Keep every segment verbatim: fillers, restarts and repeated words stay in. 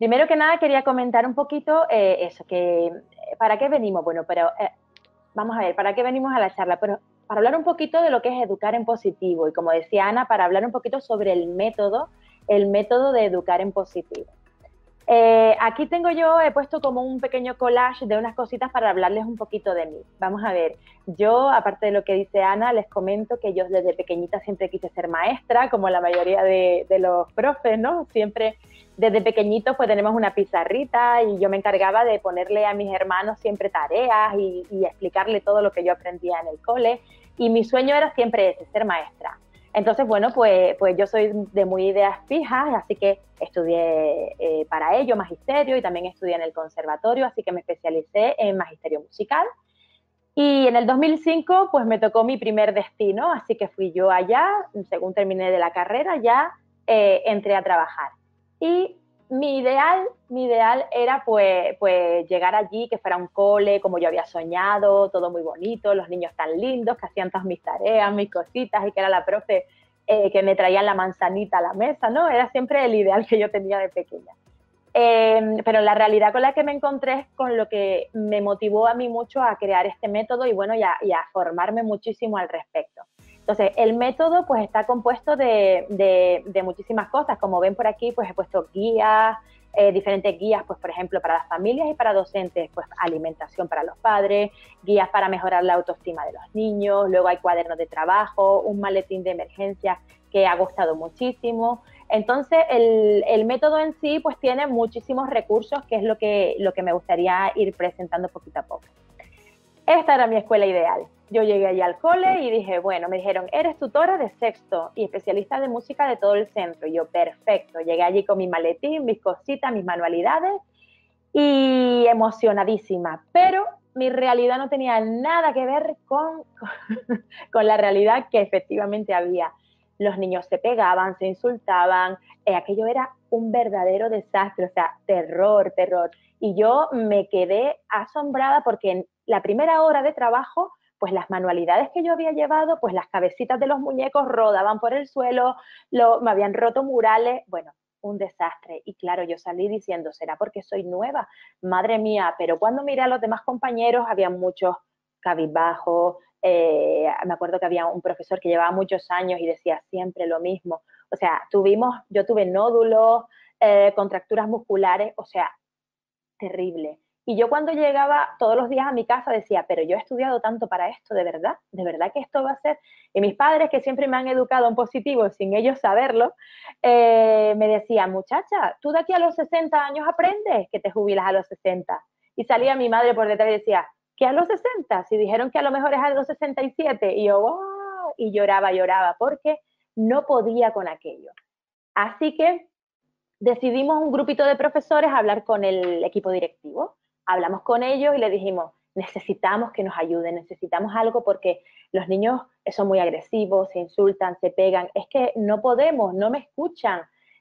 Primero que nada quería comentar un poquito eh, eso, que ¿para qué venimos? Bueno, pero eh, vamos a ver, ¿para qué venimos a la charla? Pero para hablar un poquito de lo que es educar en positivo y como decía Ana, para hablar un poquito sobre el método, el método de educar en positivo. Eh, aquí tengo yo, he puesto como un pequeño collage de unas cositas para hablarles un poquito de mí. Vamos a ver, yo, aparte de lo que dice Ana, les comento que yo desde pequeñita siempre quise ser maestra, como la mayoría de, de los profes, ¿no? Siempre, desde pequeñitos, pues tenemos una pizarrita y yo me encargaba de ponerle a mis hermanos siempre tareas y, y explicarle todo lo que yo aprendía en el cole. Y mi sueño era siempre ese, ser maestra. Entonces, bueno, pues, pues yo soy de muy ideas fijas, así que estudié eh, para ello magisterio y también estudié en el conservatorio, así que me especialicé en magisterio musical. Y en el dos mil cinco, pues me tocó mi primer destino, así que fui yo allá, según terminé de la carrera, ya eh, entré a trabajar. Y mi ideal, mi ideal era pues, pues llegar allí, que fuera un cole, como yo había soñado, todo muy bonito, los niños tan lindos, que hacían todas mis tareas, mis cositas, y que era la profe eh, que me traían la manzanita a la mesa, ¿no? Era siempre el ideal que yo tenía de pequeña. Eh, pero la realidad con la que me encontré es con lo que me motivó a mí mucho a crear este método y bueno, y a, y a formarme muchísimo al respecto. Entonces, el método pues está compuesto de, de, de muchísimas cosas. Como ven por aquí, pues he puesto guías, eh, diferentes guías, pues por ejemplo, para las familias y para docentes, pues alimentación para los padres, guías para mejorar la autoestima de los niños, luego hay cuadernos de trabajo, un maletín de emergencia que ha gustado muchísimo. Entonces, el, el método en sí pues tiene muchísimos recursos, que es lo que, lo que me gustaría ir presentando poquito a poco. Esta era mi escuela ideal. Yo llegué allí al cole y dije, bueno, me dijeron, eres tutora de sexto y especialista de música de todo el centro. Y yo, perfecto. Llegué allí con mi maletín, mis cositas, mis manualidades y emocionadísima. Pero mi realidad no tenía nada que ver con, con, con la realidad que efectivamente había. Los niños se pegaban, se insultaban, eh, aquello era un verdadero desastre, o sea, terror, terror. Y yo me quedé asombrada porque en la primera hora de trabajo, pues las manualidades que yo había llevado, pues las cabecitas de los muñecos rodaban por el suelo, lo, me habían roto murales, bueno, un desastre. Y claro, yo salí diciendo, ¿será porque soy nueva? Madre mía, pero cuando miré a los demás compañeros, había muchos cabizbajos, eh, me acuerdo que había un profesor que llevaba muchos años y decía siempre lo mismo. O sea, tuvimos, yo tuve nódulos, eh, contracturas musculares, o sea, terrible. Y yo cuando llegaba todos los días a mi casa decía, pero yo he estudiado tanto para esto, ¿de verdad? ¿De verdad que esto va a ser? Y mis padres, que siempre me han educado en positivo sin ellos saberlo, eh, me decían, muchacha, tú de aquí a los sesenta años aprendes que te jubilas a los sesenta. Y salía mi madre por detrás y decía, ¿qué a los sesenta? Si dijeron que a lo mejor es a los sesenta y siete. Y yo, wow, y lloraba, lloraba, porque no podía con aquello. Así que decidimos un grupito de profesores hablar con el equipo directivo. Hablamos con ellos y les dijimos, necesitamos que nos ayuden, necesitamos algo porque los niños son muy agresivos, se insultan, se pegan, es que no podemos, no me escuchan.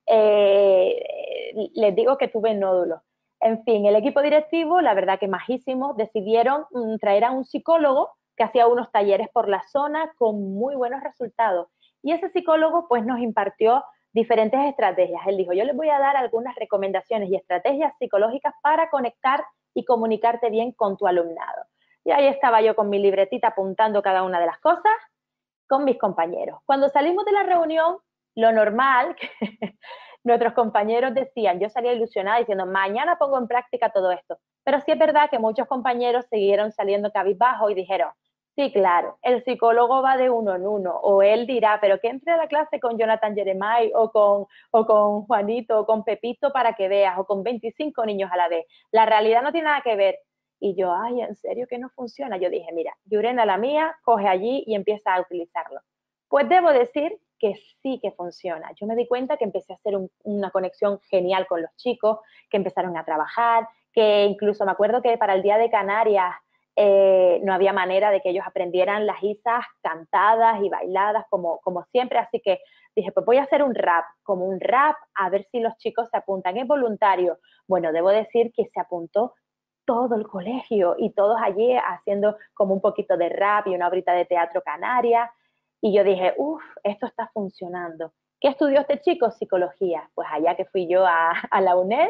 Eh, les digo que tuve nódulos. En fin, el equipo directivo, la verdad que majísimos, decidieron mm, traer a un psicólogo que hacía unos talleres por la zona con muy buenos resultados. Y ese psicólogo pues nos impartió diferentes estrategias. Él dijo, yo les voy a dar algunas recomendaciones y estrategias psicológicas para conectar y comunicarte bien con tu alumnado. Y ahí estaba yo con mi libretita apuntando cada una de las cosas con mis compañeros. Cuando salimos de la reunión, lo normal, que nuestros compañeros decían, yo salía ilusionada diciendo, mañana pongo en práctica todo esto. Pero sí es verdad que muchos compañeros siguieron saliendo cabizbajo y dijeron, sí, claro, el psicólogo va de uno en uno, o él dirá, pero que entre a la clase con Jonathan Jeremiah, o con, o con Juanito, o con Pepito para que veas, o con veinticinco niños a la vez. La realidad no tiene nada que ver. Y yo, ay, ¿en serio que no funciona? Yo dije, mira, Yurena la mía, coge allí y empieza a utilizarlo. Pues debo decir que sí que funciona. Yo me di cuenta que empecé a hacer un, una conexión genial con los chicos, que empezaron a trabajar, que incluso me acuerdo que para el Día de Canarias eh, no había manera de que ellos aprendieran las isas cantadas y bailadas como, como siempre, así que dije, pues voy a hacer un rap, como un rap, a ver si los chicos se apuntan. Es voluntario. Bueno, debo decir que se apuntó todo el colegio y todos allí haciendo como un poquito de rap y una obrita de teatro canaria. Y yo dije, uff, esto está funcionando. ¿Qué estudió este chico? Psicología. Pues allá que fui yo a, a la UNED,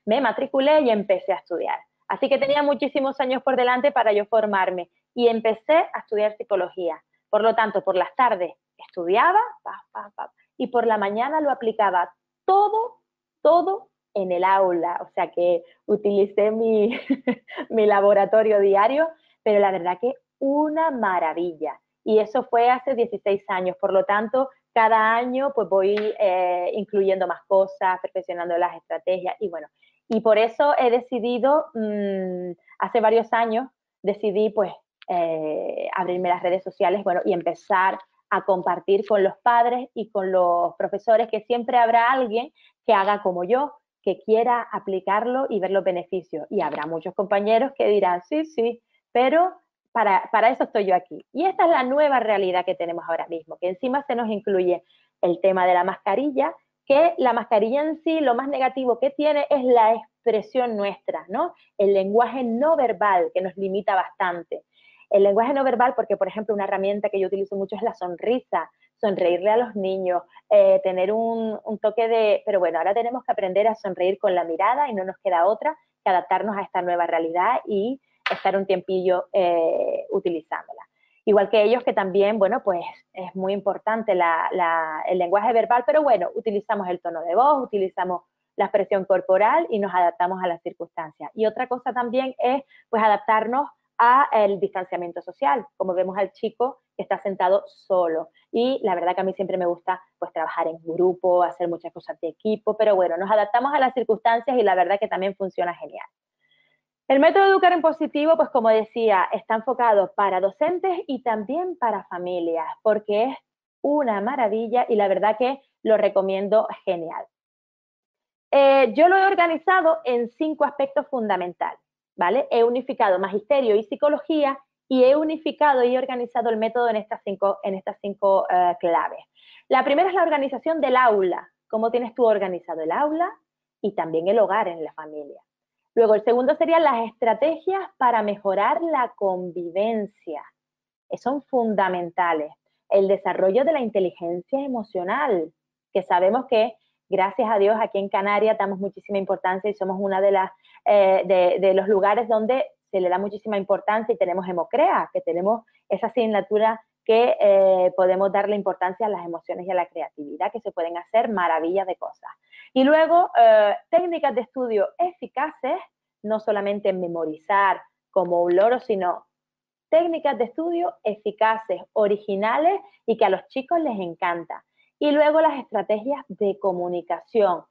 me matriculé y empecé a estudiar. Así que tenía muchísimos años por delante para yo formarme y empecé a estudiar psicología. Por lo tanto, por las tardes estudiaba pa, pa, pa, y por la mañana lo aplicaba todo, todo en el aula. O sea que utilicé mi, mi laboratorio diario, pero la verdad que una maravilla. Y eso fue hace dieciséis años. Por lo tanto, cada año pues voy eh, incluyendo más cosas, perfeccionando las estrategias y bueno. Y por eso he decidido, mmm, hace varios años, decidí pues eh, abrirme las redes sociales, bueno, y empezar a compartir con los padres y con los profesores, que siempre habrá alguien que haga como yo, que quiera aplicarlo y ver los beneficios. Y habrá muchos compañeros que dirán, sí, sí, pero para, para eso estoy yo aquí. Y esta es la nueva realidad que tenemos ahora mismo, que encima se nos incluye el tema de la mascarilla, que la mascarilla en sí, lo más negativo que tiene es la expresión nuestra, ¿no? El lenguaje no verbal, que nos limita bastante. El lenguaje no verbal, porque, por ejemplo, una herramienta que yo utilizo mucho es la sonrisa, sonreírle a los niños, eh, tener un, un toque de... Pero bueno, ahora tenemos que aprender a sonreír con la mirada y no nos queda otra que adaptarnos a esta nueva realidad y estar un tiempillo eh, utilizándola. Igual que ellos, que también, bueno, pues es muy importante la, la, el lenguaje verbal, pero bueno, utilizamos el tono de voz, utilizamos la expresión corporal y nos adaptamos a las circunstancias. Y otra cosa también es, pues, adaptarnos al distanciamiento social, como vemos al chico que está sentado solo. Y la verdad que a mí siempre me gusta, pues, trabajar en grupo, hacer muchas cosas de equipo, pero bueno, nos adaptamos a las circunstancias y la verdad que también funciona genial. El método de educar en positivo, pues como decía, está enfocado para docentes y también para familias, porque es una maravilla y la verdad que lo recomiendo genial. Eh, yo lo he organizado en cinco aspectos fundamentales, ¿vale? He unificado magisterio y psicología y he unificado y he organizado el método en estas cinco, en estas cinco uh, claves. La primera es la organización del aula, cómo tienes tú organizado el aula y también el hogar en la familia. Luego, el segundo serían las estrategias para mejorar la convivencia. Son fundamentales. El desarrollo de la inteligencia emocional, que sabemos que, gracias a Dios, aquí en Canarias damos muchísima importancia y somos una de, las, eh, de, de los lugares donde se le da muchísima importancia y tenemos Hemocrea, que tenemos esa asignatura que eh, podemos darle importancia a las emociones y a la creatividad, que se pueden hacer maravillas de cosas. Y luego, eh, técnicas de estudio eficaces, no solamente en memorizar como un loro, sino técnicas de estudio eficaces, originales y que a los chicos les encanta. Y luego las estrategias de comunicación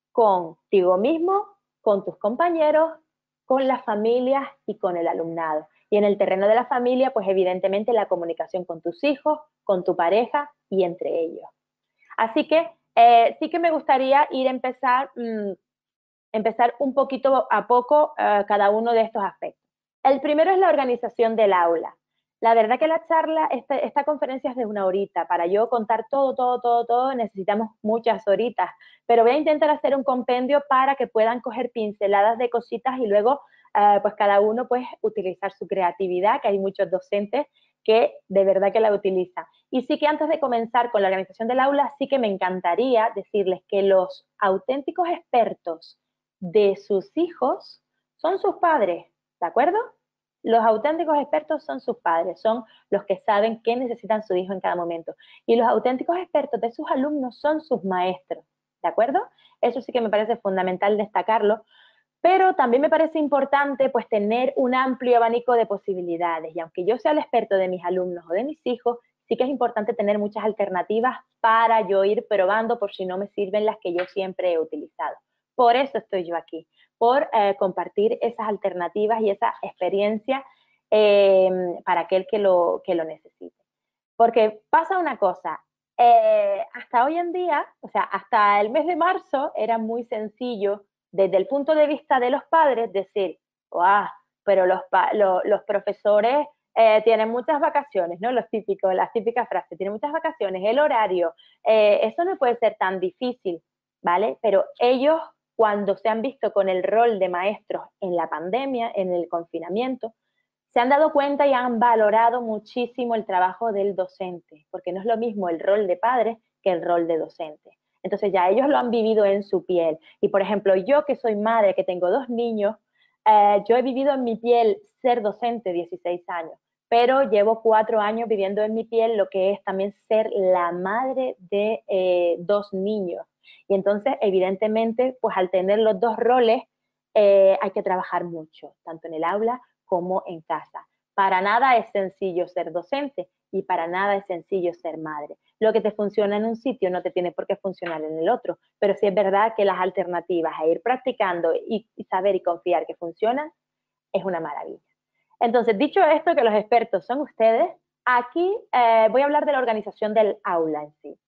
contigo mismo, con tus compañeros, con las familias y con el alumnado. Y en el terreno de la familia, pues evidentemente la comunicación con tus hijos, con tu pareja y entre ellos. Así que eh, sí que me gustaría ir a empezar, mmm, empezar un poquito a poco uh, cada uno de estos aspectos. El primero es la organización del aula. La verdad que la charla, esta, esta conferencia es de una horita. Para yo contar todo, todo, todo, todo, necesitamos muchas horitas. Pero voy a intentar hacer un compendio para que puedan coger pinceladas de cositas y luego, uh, pues cada uno, pues, utilizar su creatividad, que hay muchos docentes que de verdad que la utilizan. Y sí que antes de comenzar con la organización del aula, sí que me encantaría decirles que los auténticos expertos de sus hijos son sus padres, ¿de acuerdo? Los auténticos expertos son sus padres, son los que saben qué necesitan su hijo en cada momento. Y los auténticos expertos de sus alumnos son sus maestros, ¿de acuerdo? Eso sí que me parece fundamental destacarlo, pero también me parece importante, pues, tener un amplio abanico de posibilidades. Y aunque yo sea el experto de mis alumnos o de mis hijos, sí que es importante tener muchas alternativas para yo ir probando por si no me sirven las que yo siempre he utilizado. Por eso estoy yo aquí, por eh, compartir esas alternativas y esa experiencia eh, para aquel que lo, que lo necesite. Porque pasa una cosa, eh, hasta hoy en día, o sea, hasta el mes de marzo era muy sencillo desde el punto de vista de los padres decir, ¡guau! Pero los, lo, los profesores eh, tienen muchas vacaciones, ¿no? Los típicos, las típicas frases, tienen muchas vacaciones, el horario, eh, eso no puede ser tan difícil, ¿vale? Pero ellos, cuando se han visto con el rol de maestros en la pandemia, en el confinamiento, se han dado cuenta y han valorado muchísimo el trabajo del docente, porque no es lo mismo el rol de padre que el rol de docente. Entonces ya ellos lo han vivido en su piel. Y por ejemplo, yo que soy madre, que tengo dos niños, eh, yo he vivido en mi piel ser docente dieciséis años, pero llevo cuatro años viviendo en mi piel lo que es también ser la madre de eh, dos niños. Y entonces, evidentemente, pues al tener los dos roles, eh, hay que trabajar mucho, tanto en el aula como en casa. Para nada es sencillo ser docente y para nada es sencillo ser madre. Lo que te funciona en un sitio no te tiene por qué funcionar en el otro, pero sí es verdad que las alternativas a ir practicando y, y saber y confiar que funcionan es una maravilla. Entonces, dicho esto, que los expertos son ustedes, aquí eh, voy a hablar de la organización del aula en sí.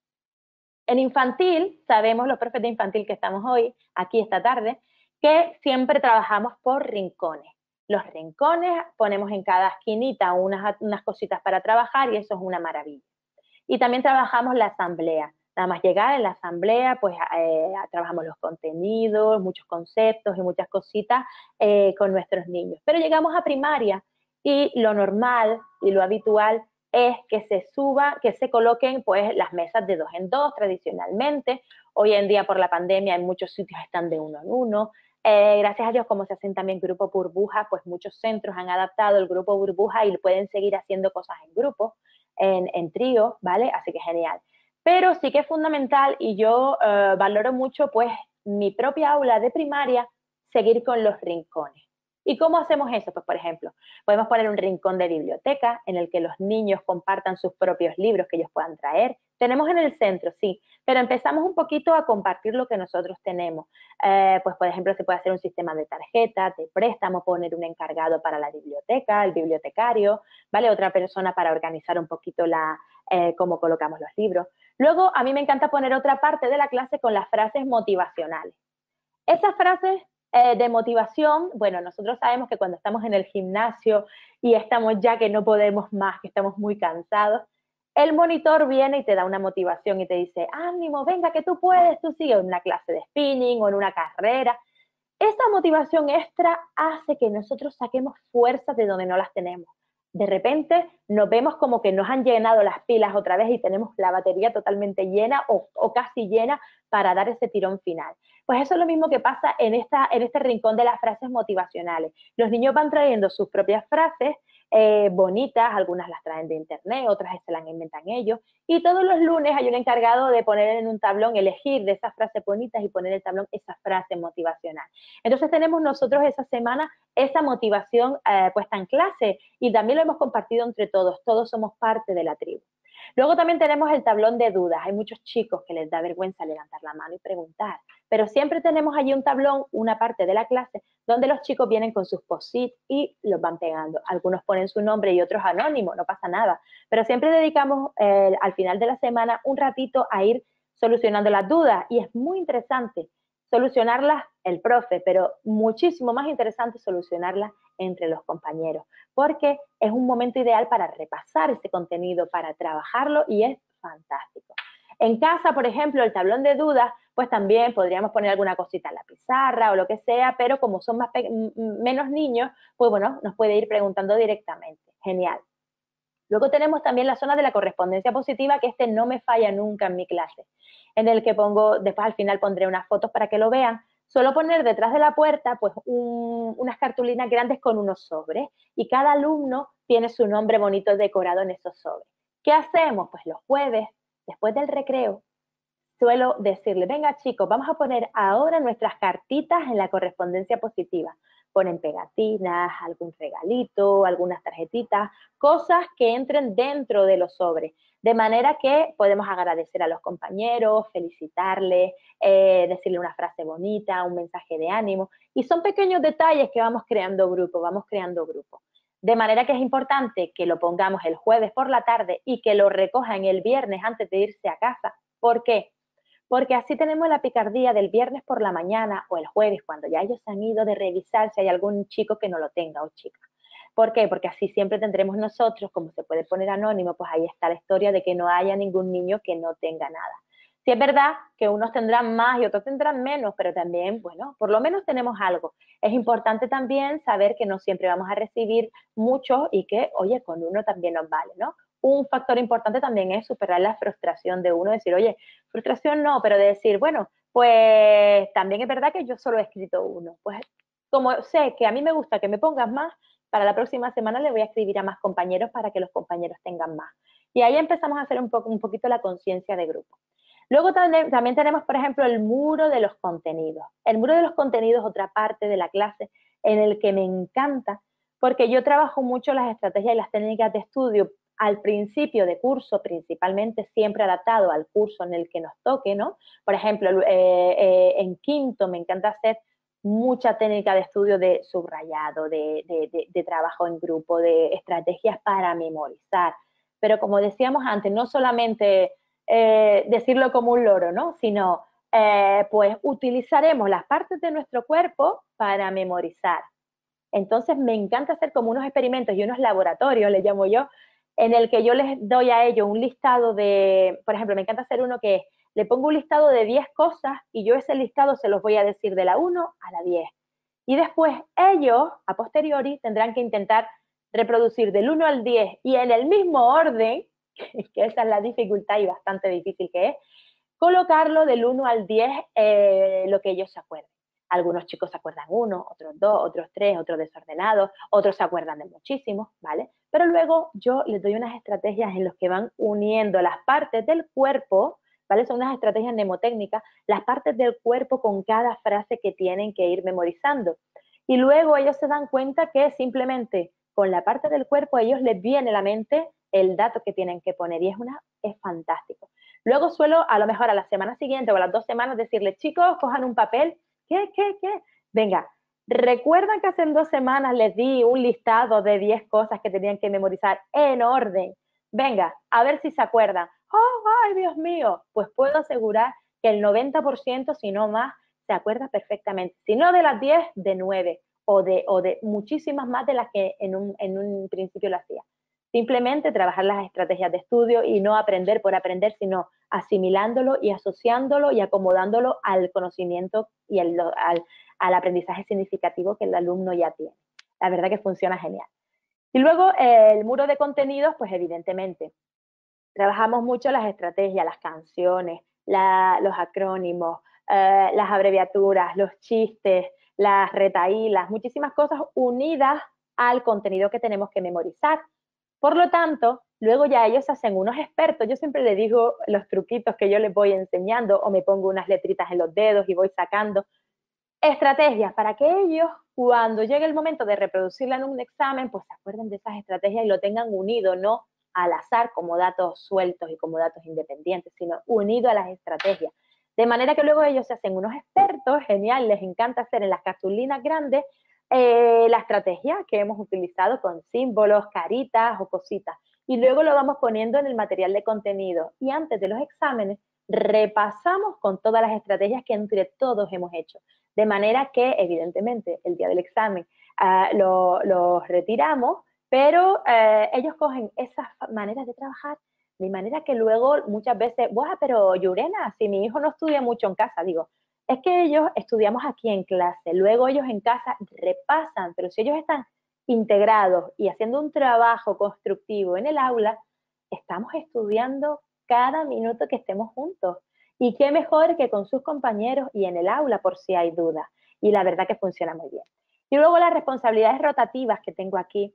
En infantil, sabemos los profes de infantil que estamos hoy, aquí esta tarde, que siempre trabajamos por rincones. Los rincones ponemos en cada esquinita unas, unas cositas para trabajar y eso es una maravilla. Y también trabajamos la asamblea. Nada más llegar en la asamblea, pues eh, trabajamos los contenidos, muchos conceptos y muchas cositas eh, con nuestros niños. Pero llegamos a primaria y lo normal y lo habitual es que se suba, que se coloquen pues las mesas de dos en dos tradicionalmente. Hoy en día por la pandemia en muchos sitios están de uno en uno. Eh, gracias a Dios, como se hacen también grupos burbuja, pues muchos centros han adaptado el grupo burbuja y pueden seguir haciendo cosas en grupo, en, en trío, ¿vale? Así que genial. Pero sí que es fundamental y yo eh, valoro mucho pues mi propia aula de primaria, seguir con los rincones. ¿Y cómo hacemos eso? Pues por ejemplo, podemos poner un rincón de biblioteca en el que los niños compartan sus propios libros que ellos puedan traer. Tenemos en el centro, sí, pero empezamos un poquito a compartir lo que nosotros tenemos. Eh, pues por ejemplo, se puede hacer un sistema de tarjetas, de préstamo, poner un encargado para la biblioteca, el bibliotecario, ¿vale? Otra persona para organizar un poquito la, eh, cómo colocamos los libros. Luego, a mí me encanta poner otra parte de la clase con las frases motivacionales. Esas frases eh, de motivación, bueno, nosotros sabemos que cuando estamos en el gimnasio y estamos ya que no podemos más, que estamos muy cansados, el monitor viene y te da una motivación y te dice, ánimo, venga, que tú puedes, tú sigues en una clase de spinning o en una carrera. Esa motivación extra hace que nosotros saquemos fuerzas de donde no las tenemos. De repente nos vemos como que nos han llenado las pilas otra vez y tenemos la batería totalmente llena o, o casi llena para dar ese tirón final. Pues eso es lo mismo que pasa en, esta, en este rincón de las frases motivacionales. Los niños van trayendo sus propias frases eh, bonitas, algunas las traen de internet, otras se las inventan ellos, y todos los lunes hay un encargado de poner en un tablón, elegir de esas frases bonitas y poner en el tablón esa frase motivacional. Entonces tenemos nosotros esa semana esa motivación eh, puesta en clase y también lo hemos compartido entre todos, todos somos parte de la tribu. Luego también tenemos el tablón de dudas. Hay muchos chicos que les da vergüenza levantar la mano y preguntar, pero siempre tenemos allí un tablón, una parte de la clase, donde los chicos vienen con sus post-it y los van pegando. Algunos ponen su nombre y otros anónimo, no pasa nada. Pero siempre dedicamos eh, al final de la semana un ratito a ir solucionando las dudas y es muy interesante solucionarlas el profe, pero muchísimo más interesante solucionarlas entre los compañeros, porque es un momento ideal para repasar ese contenido, para trabajarlo y es fantástico. En casa, por ejemplo, el tablón de dudas, pues también podríamos poner alguna cosita en la pizarra o lo que sea, pero como son más menos niños, pues bueno, nos puede ir preguntando directamente. Genial. Luego tenemos también la zona de la correspondencia positiva, que este no me falla nunca en mi clase, en el que pongo, después al final pondré unas fotos para que lo vean. Suelo poner detrás de la puerta pues un, unas cartulinas grandes con unos sobres y cada alumno tiene su nombre bonito decorado en esos sobres. ¿Qué hacemos? Pues los jueves, después del recreo, suelo decirle, venga chicos, vamos a poner ahora nuestras cartitas en la correspondencia positiva. Ponen pegatinas, algún regalito, algunas tarjetitas, cosas que entren dentro de los sobres, de manera que podemos agradecer a los compañeros, felicitarles, eh, decirle una frase bonita, un mensaje de ánimo, y son pequeños detalles que vamos creando grupo, vamos creando grupo. De manera que es importante que lo pongamos el jueves por la tarde y que lo recojan el viernes antes de irse a casa. ¿Por qué? Porque así tenemos la picardía del viernes por la mañana o el jueves, cuando ya ellos han ido de revisar si hay algún chico que no lo tenga o chica. ¿Por qué? Porque así siempre tendremos nosotros, como se puede poner anónimo, pues ahí está la historia de que no haya ningún niño que no tenga nada. Sí es verdad que unos tendrán más y otros tendrán menos, pero también, bueno, por lo menos tenemos algo. Es importante también saber que no siempre vamos a recibir mucho y que, oye, con uno también nos vale, ¿no? un factor importante también es superar la frustración de uno, decir, oye, frustración no, pero de decir, bueno, pues también es verdad que yo solo he escrito uno. Pues como sé que a mí me gusta que me pongas más, para la próxima semana le voy a escribir a más compañeros para que los compañeros tengan más. Y ahí empezamos a hacer un, poco, un poquito la conciencia de grupo. Luego también, también tenemos, por ejemplo, el muro de los contenidos. El muro de los contenidos es otra parte de la clase en el que me encanta, porque yo trabajo mucho las estrategias y las técnicas de estudio al principio de curso, principalmente siempre adaptado al curso en el que nos toque, ¿no? Por ejemplo, eh, eh, en quinto me encanta hacer mucha técnica de estudio de subrayado, de, de, de, de trabajo en grupo, de estrategias para memorizar. Pero como decíamos antes, no solamente eh, decirlo como un loro, ¿no? Sino, eh, pues utilizaremos las partes de nuestro cuerpo para memorizar. Entonces me encanta hacer como unos experimentos y unos laboratorios, le llamo yo, en el que yo les doy a ellos un listado de, por ejemplo, me encanta hacer uno que le pongo un listado de diez cosas y yo ese listado se los voy a decir de la uno a la diez. Y después ellos, a posteriori, tendrán que intentar reproducir del uno al diez y en el mismo orden, que esa es la dificultad y bastante difícil que es, colocarlo del uno al diez eh, lo que ellos se acuerden. Algunos chicos se acuerdan uno, otros dos, otros tres, otros desordenados, otros se acuerdan de muchísimos, ¿vale? Pero luego yo les doy unas estrategias en las que van uniendo las partes del cuerpo, ¿vale? Son unas estrategias mnemotécnicas, las partes del cuerpo con cada frase que tienen que ir memorizando. Y luego ellos se dan cuenta que simplemente con la parte del cuerpo a ellos les viene a la mente el dato que tienen que poner y es, una, es fantástico. Luego suelo, a lo mejor a la semana siguiente o a las dos semanas, decirles, chicos, cojan un papel. ¿Qué, qué, qué? Venga, ¿recuerdan que hace dos semanas les di un listado de diez cosas que tenían que memorizar en orden? Venga, a ver si se acuerdan. ¡Oh, ay, Dios mío! Pues puedo asegurar que el noventa por ciento, si no más, se acuerda perfectamente. Si no de las diez, de nueve o de, o de muchísimas más de las que en un, en un principio lo hacía. Simplemente trabajar las estrategias de estudio y no aprender por aprender, sino asimilándolo y asociándolo y acomodándolo al conocimiento y al, al, al aprendizaje significativo que el alumno ya tiene. La verdad que funciona genial. Y luego eh, el muro de contenidos, pues evidentemente, trabajamos mucho las estrategias, las canciones, la, los acrónimos, eh, las abreviaturas, los chistes, las retahílas, muchísimas cosas unidas al contenido que tenemos que memorizar. Por lo tanto, luego ya ellos se hacen unos expertos. Yo siempre les digo los truquitos que yo les voy enseñando o me pongo unas letritas en los dedos y voy sacando estrategias para que ellos, cuando llegue el momento de reproducirla en un examen, pues se acuerden de esas estrategias y lo tengan unido, no al azar como datos sueltos y como datos independientes, sino unido a las estrategias. De manera que luego ellos se hacen unos expertos, genial, les encanta hacer en las cartulinas grandes eh, la estrategia que hemos utilizado con símbolos, caritas o cositas. Y luego lo vamos poniendo en el material de contenido. Y antes de los exámenes, repasamos con todas las estrategias que entre todos hemos hecho. De manera que, evidentemente, el día del examen uh, lo, lo retiramos, pero uh, ellos cogen esas maneras de trabajar de manera que luego muchas veces, ¡buah, pero Yurena, si mi hijo no estudia mucho en casa! Digo, es que ellos estudiamos aquí en clase, luego ellos en casa repasan, pero si ellos están integrados y haciendo un trabajo constructivo en el aula, estamos estudiando cada minuto que estemos juntos. Y qué mejor que con sus compañeros y en el aula por si hay dudas. Y la verdad que funciona muy bien. Y luego las responsabilidades rotativas que tengo aquí.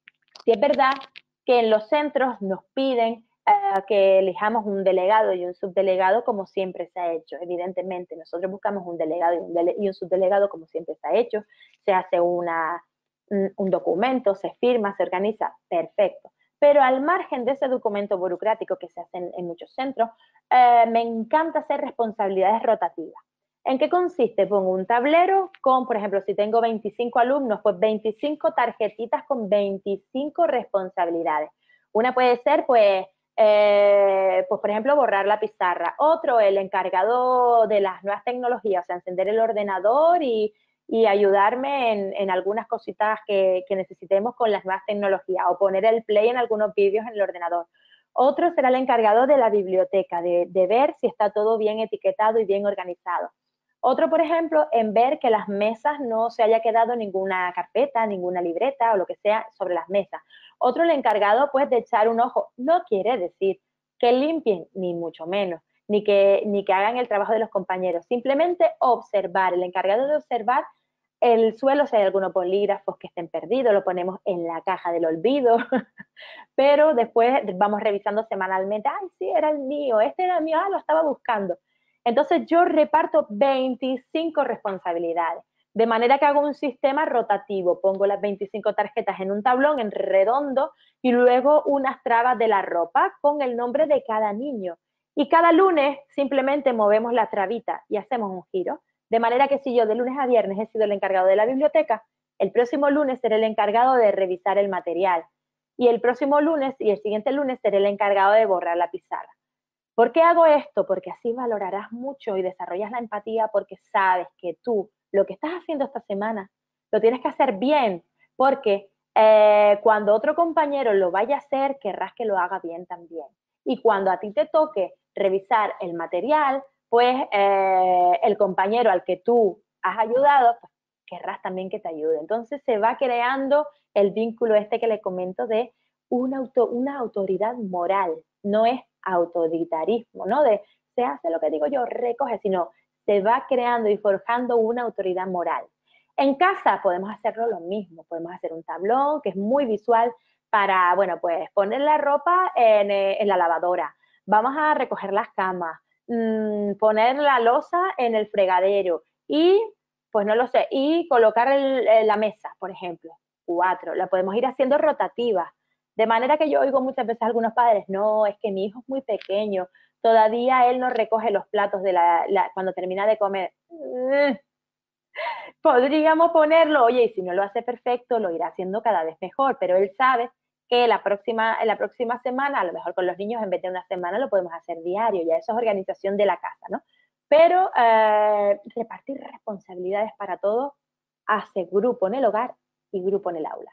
Sí es verdad que en los centros nos piden eh, que elijamos un delegado y un subdelegado como siempre se ha hecho. Evidentemente, nosotros buscamos un delegado y un, dele y un subdelegado como siempre se ha hecho. Se hace una, un, un documento, se firma, se organiza, perfecto. Pero al margen de ese documento burocrático que se hace en, en muchos centros, eh, me encanta hacer responsabilidades rotativas. ¿En qué consiste? Pongo un tablero con, por ejemplo, si tengo veinticinco alumnos, pues veinticinco tarjetitas con veinticinco responsabilidades. Una puede ser, pues, eh, pues, por ejemplo, borrar la pizarra. Otro, el encargado de las nuevas tecnologías, o sea, encender el ordenador y, y ayudarme en, en algunas cositas que, que necesitemos con las nuevas tecnologías o poner el play en algunos vídeos en el ordenador. Otro será el encargado de la biblioteca, de, de ver si está todo bien etiquetado y bien organizado. Otro, por ejemplo, en ver que las mesas no se haya quedado ninguna carpeta, ninguna libreta o lo que sea sobre las mesas. Otro, el encargado, pues, de echar un ojo. No quiere decir que limpien, ni mucho menos, ni que, ni que hagan el trabajo de los compañeros. Simplemente observar, el encargado de observar el suelo, si hay algunos bolígrafos que estén perdidos, lo ponemos en la caja del olvido, pero después vamos revisando semanalmente, ay, sí, era el mío, este era el mío, ah, lo estaba buscando. Entonces yo reparto veinticinco responsabilidades, de manera que hago un sistema rotativo, pongo las veinticinco tarjetas en un tablón en redondo y luego unas trabas de la ropa con el nombre de cada niño. Y cada lunes simplemente movemos la trabita y hacemos un giro. De manera que si yo de lunes a viernes he sido el encargado de la biblioteca, el próximo lunes seré el encargado de revisar el material. Y el próximo lunes y el siguiente lunes seré el encargado de borrar la pizarra. ¿Por qué hago esto? Porque así valorarás mucho y desarrollas la empatía porque sabes que tú lo que estás haciendo esta semana lo tienes que hacer bien, porque eh, cuando otro compañero lo vaya a hacer, querrás que lo haga bien también. Y cuando a ti te toque revisar el material, pues eh, el compañero al que tú has ayudado, pues querrás también que te ayude. Entonces se va creando el vínculo este que le comento de una, auto, una autoridad moral, no es autoritarismo, ¿no? De se hace lo que digo yo, recoge, sino se va creando y forjando una autoridad moral. En casa podemos hacerlo lo mismo, podemos hacer un tablón que es muy visual para, bueno, pues poner la ropa en, en la lavadora, vamos a recoger las camas, mmm, poner la loza en el fregadero y, pues no lo sé, y colocar el, la mesa, por ejemplo, cuatro, la podemos ir haciendo rotativa. De manera que yo oigo muchas veces a algunos padres, no, es que mi hijo es muy pequeño, todavía él no recoge los platos de la, la, cuando termina de comer. Podríamos ponerlo, oye, y si no lo hace perfecto, lo irá haciendo cada vez mejor, pero él sabe que la próxima, en la próxima semana, a lo mejor con los niños en vez de una semana lo podemos hacer diario, ya eso es organización de la casa, ¿no? Pero eh, repartir responsabilidades para todos hace grupo en el hogar y grupo en el aula.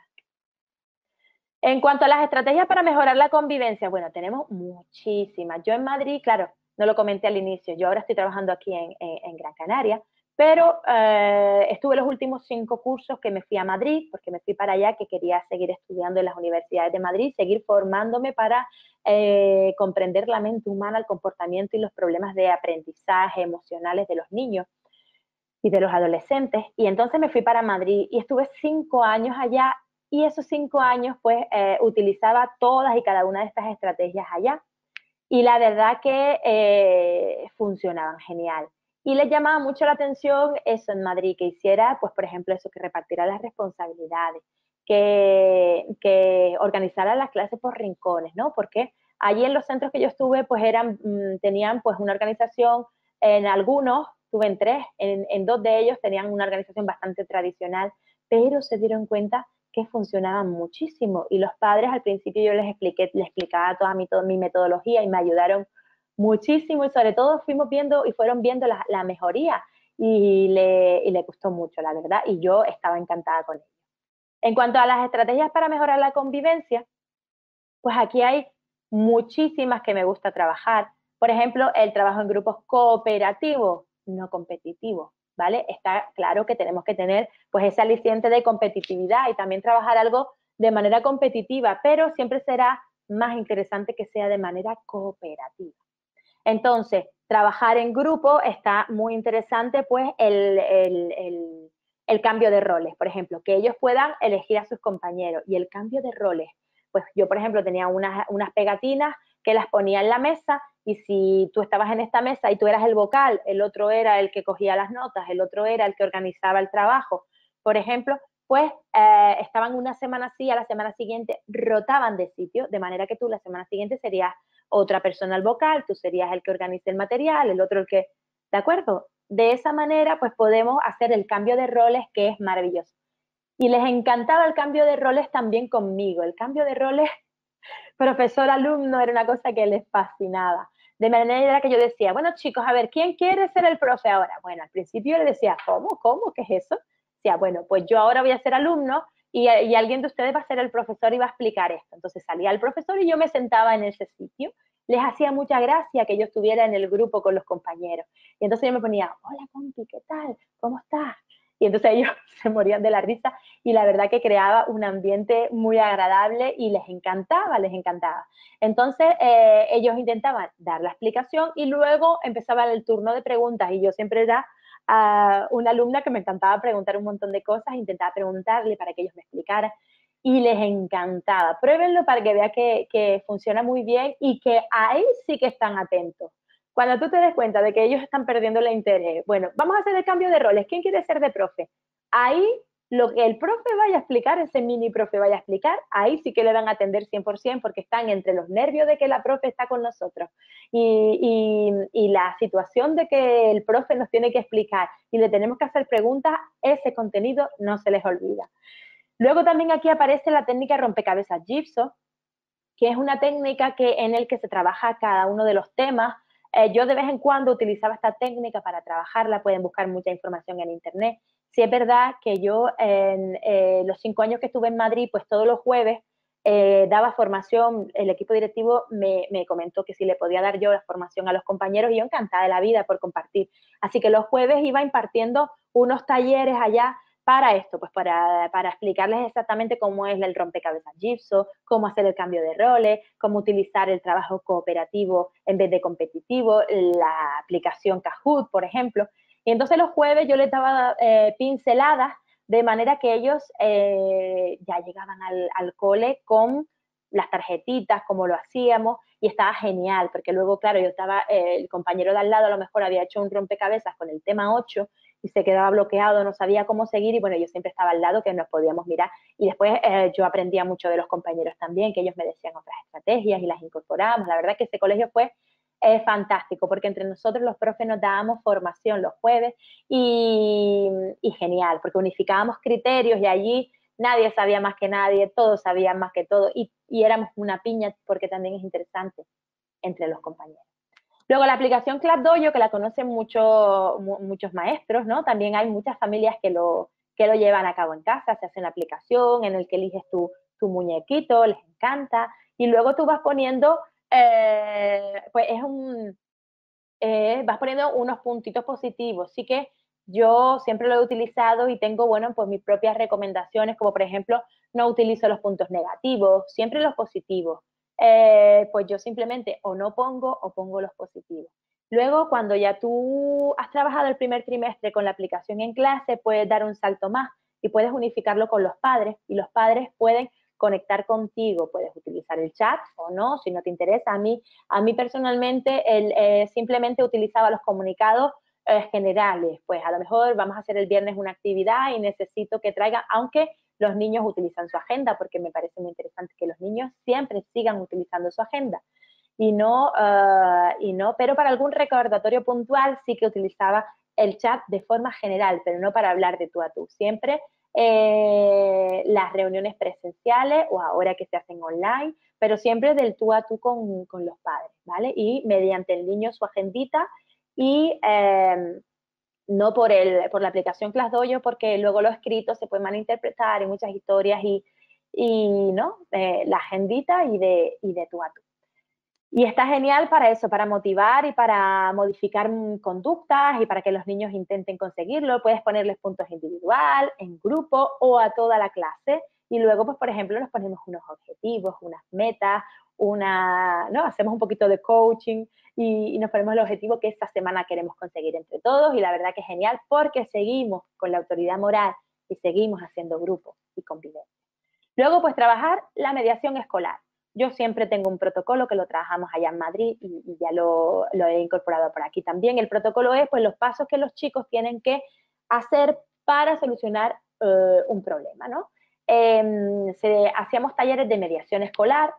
En cuanto a las estrategias para mejorar la convivencia, bueno, tenemos muchísimas. Yo en Madrid, claro, no lo comenté al inicio, yo ahora estoy trabajando aquí en, en, en Gran Canaria, pero eh, estuve los últimos cinco cursos que me fui a Madrid, porque me fui para allá, que quería seguir estudiando en las universidades de Madrid, seguir formándome para eh, comprender la mente humana, el comportamiento y los problemas de aprendizaje emocionales de los niños y de los adolescentes. Y entonces me fui para Madrid y estuve cinco años allá y esos cinco años pues eh, utilizaba todas y cada una de estas estrategias allá. Y la verdad que eh, funcionaban genial. Y les llamaba mucho la atención eso en Madrid, que hiciera, pues por ejemplo, eso, que repartiera las responsabilidades, que, que organizara las clases por rincones, ¿no? Porque allí en los centros que yo estuve, pues eran, tenían pues una organización, en algunos, estuve en tres, en, en dos de ellos tenían una organización bastante tradicional, pero se dieron cuenta que funcionaban muchísimo y los padres al principio yo les expliqué, les explicaba toda mi, toda mi metodología y me ayudaron muchísimo y sobre todo fuimos viendo y fueron viendo la, la mejoría y le, y le gustó mucho, la verdad, y yo estaba encantada con ello. En cuanto a las estrategias para mejorar la convivencia, pues aquí hay muchísimas que me gusta trabajar. Por ejemplo, el trabajo en grupos cooperativos, no competitivos, ¿vale? Está claro que tenemos que tener pues ese aliciente de competitividad y también trabajar algo de manera competitiva, pero siempre será más interesante que sea de manera cooperativa. Entonces, trabajar en grupo está muy interesante, pues el, el, el, el cambio de roles, por ejemplo, que ellos puedan elegir a sus compañeros y el cambio de roles. Pues yo, por ejemplo, tenía unas, unas pegatinas que las ponía en la mesa y si tú estabas en esta mesa y tú eras el vocal, el otro era el que cogía las notas, el otro era el que organizaba el trabajo, por ejemplo, pues eh, estaban una semana así, a la semana siguiente rotaban de sitio, de manera que tú la semana siguiente serías otra persona al vocal, tú serías el que organice el material, el otro el que, ¿de acuerdo? De esa manera, pues podemos hacer el cambio de roles que es maravilloso. Y les encantaba el cambio de roles también conmigo. El cambio de roles profesor-alumno era una cosa que les fascinaba. De manera que yo decía, bueno chicos, a ver, ¿quién quiere ser el profe ahora? Bueno, al principio yo le decía, ¿cómo? ¿Cómo? ¿Qué es eso? Decía, bueno, pues yo ahora voy a ser alumno y, y alguien de ustedes va a ser el profesor y va a explicar esto. Entonces salía el profesor y yo me sentaba en ese sitio les hacía mucha gracia que yo estuviera en el grupo con los compañeros. Y entonces yo me ponía, hola compi, ¿qué tal? ¿Cómo estás? Y entonces ellos se morían de la risa y la verdad que creaba un ambiente muy agradable y les encantaba, les encantaba. Entonces eh, ellos intentaban dar la explicación y luego empezaba el turno de preguntas y yo siempre era uh, una alumna que me encantaba preguntar un montón de cosas, intentaba preguntarle para que ellos me explicaran y les encantaba. Pruébenlo para que vean que, que funciona muy bien y que ahí sí que están atentos. Cuando tú te des cuenta de que ellos están perdiendo el interés, bueno, vamos a hacer el cambio de roles. ¿Quién quiere ser de profe? Ahí lo que el profe vaya a explicar, ese mini profe vaya a explicar, ahí sí que le van a atender cien por ciento porque están entre los nervios de que la profe está con nosotros y, y, y la situación de que el profe nos tiene que explicar y le tenemos que hacer preguntas, ese contenido no se les olvida. Luego también aquí aparece la técnica rompecabezas Jigsaw, que es una técnica que, en el que se trabaja cada uno de los temas. Eh, yo de vez en cuando utilizaba esta técnica para trabajarla, pueden buscar mucha información en internet. Sí es verdad que yo en eh, los cinco años que estuve en Madrid, pues todos los jueves eh, daba formación, el equipo directivo me, me comentó que si le podía dar yo la formación a los compañeros y yo encantada de la vida por compartir. Así que los jueves iba impartiendo unos talleres allá para esto, pues para, para explicarles exactamente cómo es el rompecabezas Jigsaw, cómo hacer el cambio de roles, cómo utilizar el trabajo cooperativo en vez de competitivo, la aplicación Kahoot, por ejemplo. Y entonces los jueves yo les daba eh, pinceladas de manera que ellos eh, ya llegaban al, al cole con las tarjetitas, como lo hacíamos, y estaba genial, porque luego, claro, yo estaba, eh, el compañero de al lado a lo mejor había hecho un rompecabezas con el tema ocho, y se quedaba bloqueado, no sabía cómo seguir y bueno, yo siempre estaba al lado que nos podíamos mirar y después eh, yo aprendía mucho de los compañeros también, que ellos me decían otras estrategias y las incorporamos. La verdad que ese colegio fue eh, fantástico porque entre nosotros los profes nos dábamos formación los jueves y, y genial, porque unificábamos criterios y allí nadie sabía más que nadie, todos sabían más que todo y, y éramos una piña porque también es interesante entre los compañeros. Luego la aplicación ClassDojo, que la conocen mucho, muchos maestros, ¿no? También hay muchas familias que lo, que lo llevan a cabo en casa, se hace una aplicación en el que eliges tu, tu muñequito, les encanta, y luego tú vas poniendo, eh, pues es un, eh, vas poniendo unos puntitos positivos, sí que yo siempre lo he utilizado y tengo, bueno, pues mis propias recomendaciones, como por ejemplo, no utilizo los puntos negativos, siempre los positivos. Eh, pues yo simplemente o no pongo o pongo los positivos. Luego, cuando ya tú has trabajado el primer trimestre con la aplicación en clase, puedes dar un salto más y puedes unificarlo con los padres y los padres pueden conectar contigo, puedes utilizar el chat o no, si no te interesa. A mí, a mí personalmente el, eh, simplemente utilizaba los comunicados eh, generales, pues a lo mejor vamos a hacer el viernes una actividad y necesito que traigan, aunque los niños utilizan su agenda, porque me parece muy interesante que los niños siempre sigan utilizando su agenda. Y no, uh, y no, pero para algún recordatorio puntual sí que utilizaba el chat de forma general, pero no para hablar de tú a tú. Siempre eh, las reuniones presenciales o ahora que se hacen online, pero siempre del tú a tú con, con los padres, ¿vale? Y mediante el niño su agendita y eh, no por, el, por la aplicación ClassDojo, porque luego lo escrito se puede malinterpretar y muchas historias y, y ¿no? Eh, la agendita y de, y de tú a tú. Y está genial para eso, para motivar y para modificar conductas y para que los niños intenten conseguirlo. Puedes ponerles puntos individual, en grupo o a toda la clase. Y luego, pues, por ejemplo, nos ponemos unos objetivos, unas metas, una, ¿no? Hacemos un poquito de coaching y, y nos ponemos el objetivo que esta semana queremos conseguir entre todos. Y la verdad que es genial porque seguimos con la autoridad moral y seguimos haciendo grupos y convivencia. Luego, pues, trabajar la mediación escolar. Yo siempre tengo un protocolo que lo trabajamos allá en Madrid y, y ya lo, lo he incorporado por aquí también. El protocolo es pues los pasos que los chicos tienen que hacer para solucionar eh, un problema, ¿no? Eh, se, hacíamos talleres de mediación escolar,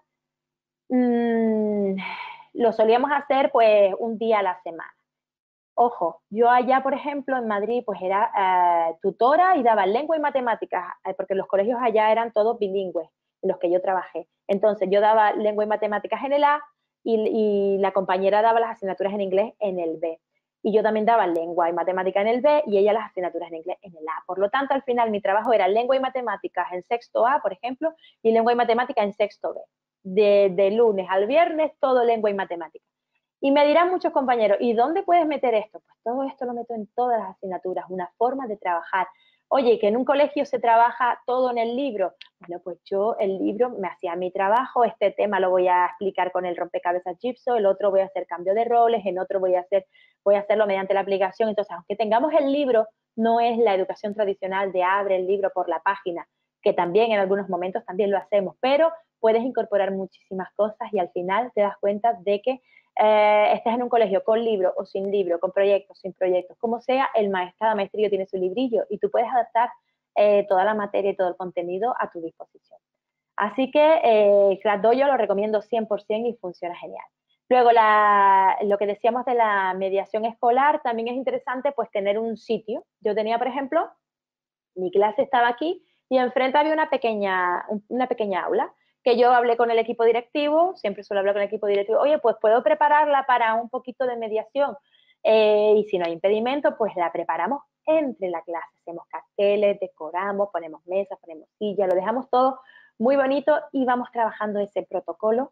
mm, lo solíamos hacer pues un día a la semana. Ojo, yo allá, por ejemplo, en Madrid, pues era eh, tutora y daba lengua y matemáticas, eh, porque los colegios allá eran todos bilingües, en los que yo trabajé. Entonces, yo daba lengua y matemáticas en el A y, y la compañera daba las asignaturas en inglés en el B. Y yo también daba lengua y matemática en el B y ella las asignaturas en inglés en el A. Por lo tanto, al final mi trabajo era lengua y matemáticas en sexto A, por ejemplo, y lengua y matemática en sexto B. de, de lunes al viernes, todo lengua y matemática. Y me dirán muchos compañeros, ¿y dónde puedes meter esto? Pues todo esto lo meto en todas las asignaturas, una forma de trabajar. Oye, que en un colegio se trabaja todo en el libro. Bueno, pues yo el libro me hacía mi trabajo, este tema lo voy a explicar con el rompecabezas Jigsaw, el otro voy a hacer cambio de roles, en otro voy a hacer, voy a hacerlo mediante la aplicación. Entonces, aunque tengamos el libro, no es la educación tradicional de abre el libro por la página, que también en algunos momentos también lo hacemos, pero puedes incorporar muchísimas cosas y al final te das cuenta de que eh, estés en un colegio con libro o sin libro, con proyectos, sin proyectos, como sea, el maestro, cada maestrillo tiene su librillo y tú puedes adaptar eh, toda la materia y todo el contenido a tu disposición. Así que eh, ClassDojo lo recomiendo cien por ciento y funciona genial. Luego, la, lo que decíamos de la mediación escolar, también es interesante pues tener un sitio. Yo tenía, por ejemplo, mi clase estaba aquí y enfrente había una pequeña, una pequeña aula que yo hablé con el equipo directivo, siempre suelo hablar con el equipo directivo, oye, pues puedo prepararla para un poquito de mediación eh, y si no hay impedimento, pues la preparamos entre la clase, hacemos carteles, decoramos, ponemos mesas, ponemos sillas, lo dejamos todo muy bonito y vamos trabajando ese protocolo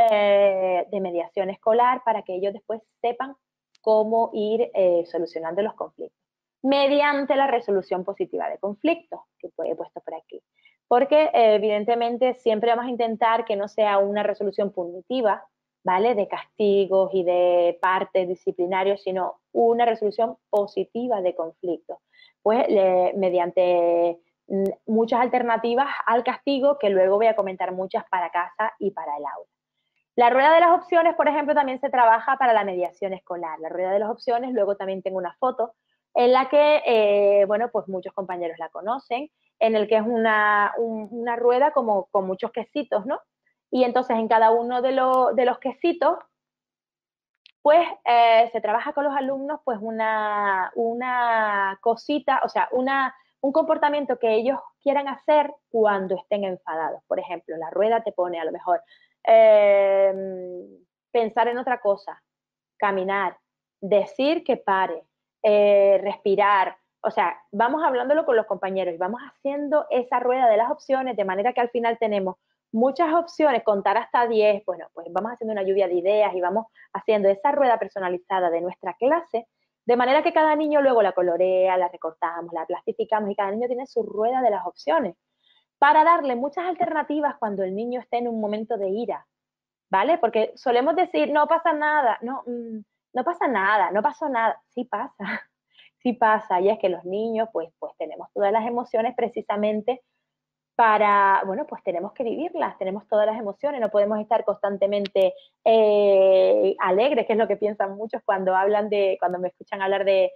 eh, de mediación escolar para que ellos después sepan cómo ir eh, solucionando los conflictos mediante la resolución positiva de conflictos, que he puesto por aquí. Porque eh, evidentemente siempre vamos a intentar que no sea una resolución punitiva, ¿vale? De castigos y de partes disciplinarios, sino una resolución positiva de conflictos. Pues le, mediante muchas alternativas al castigo, que luego voy a comentar muchas para casa y para el aula. La rueda de las opciones, por ejemplo, también se trabaja para la mediación escolar. La rueda de las opciones, luego también tengo una foto en la que, eh, bueno, pues muchos compañeros la conocen, en el que es una, un, una rueda como con muchos quesitos, ¿no? Y entonces en cada uno de, lo, de los quesitos, pues eh, se trabaja con los alumnos pues una, una cosita, o sea, una, un comportamiento que ellos quieran hacer cuando estén enfadados. Por ejemplo, la rueda te pone a lo mejor eh, pensar en otra cosa, caminar, decir que pare, eh, respirar. O sea, vamos hablándolo con los compañeros y vamos haciendo esa rueda de las opciones de manera que al final tenemos muchas opciones, contar hasta diez, bueno, pues vamos haciendo una lluvia de ideas y vamos haciendo esa rueda personalizada de nuestra clase, de manera que cada niño luego la colorea, la recortamos, la plastificamos y cada niño tiene su rueda de las opciones para darle muchas alternativas cuando el niño esté en un momento de ira, ¿vale? Porque solemos decir, no pasa nada, no, mmm, no pasa nada, no pasó nada, sí pasa, sí pasa, y es que los niños, pues, pues tenemos todas las emociones precisamente para, bueno, pues tenemos que vivirlas, tenemos todas las emociones, no podemos estar constantemente eh, alegres, que es lo que piensan muchos cuando hablan de, cuando me escuchan hablar de,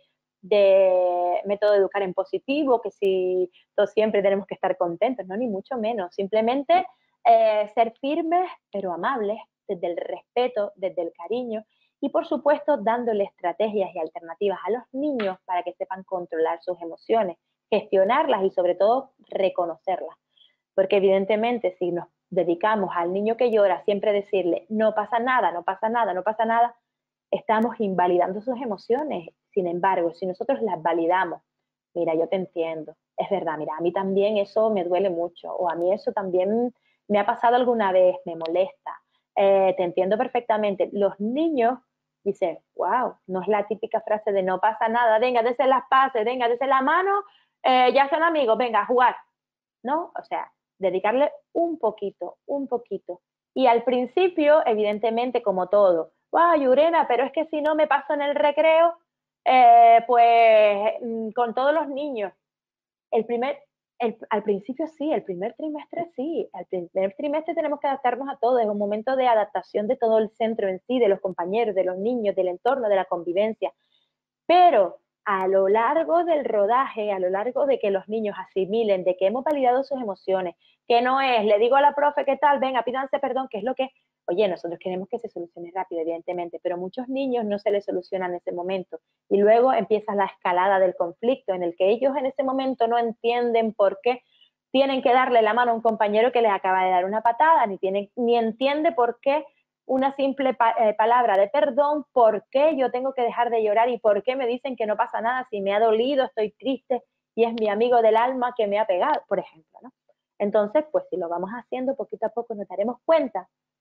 de método de educar en positivo, que si todos siempre tenemos que estar contentos, no, ni mucho menos, simplemente eh, ser firmes pero amables, desde el respeto, desde el cariño y por supuesto dándole estrategias y alternativas a los niños para que sepan controlar sus emociones, gestionarlas y sobre todo reconocerlas. Porque evidentemente si nos dedicamos al niño que llora siempre decirle no pasa nada, no pasa nada, no pasa nada, estamos invalidando sus emociones. Sin embargo, si nosotros las validamos, mira, yo te entiendo, es verdad, mira, a mí también eso me duele mucho, o a mí eso también me ha pasado alguna vez, me molesta, eh, te entiendo perfectamente. Los niños dicen, wow, no es la típica frase de no pasa nada, venga, dese las pases, venga, dese la mano, eh, ya son amigos, venga, a jugar. ¿No? O sea, dedicarle un poquito, un poquito. Y al principio, evidentemente, como todo, ¡wow, Yurena! Pero es que si no me paso en el recreo, eh, pues con todos los niños. El primer, el, al principio sí, el primer trimestre sí, al primer trimestre tenemos que adaptarnos a todo, es un momento de adaptación de todo el centro en sí, de los compañeros, de los niños, del entorno, de la convivencia. Pero a lo largo del rodaje, a lo largo de que los niños asimilen, de que hemos validado sus emociones, que no es, le digo a la profe, ¿qué tal? Venga, pídanse perdón, que es lo que, oye, nosotros queremos que se solucione rápido, evidentemente, pero muchos niños no se les soluciona en ese momento. Y luego empieza la escalada del conflicto, en el que ellos en ese momento no entienden por qué tienen que darle la mano a un compañero que les acaba de dar una patada, ni, tienen, ni entiende por qué una simple pa eh, palabra de perdón, ¿por qué yo tengo que dejar de llorar y por qué me dicen que no pasa nada si me ha dolido, estoy triste y es mi amigo del alma que me ha pegado, por ejemplo, ¿no? Entonces, pues si lo vamos haciendo poquito a poco nos daremos cuenta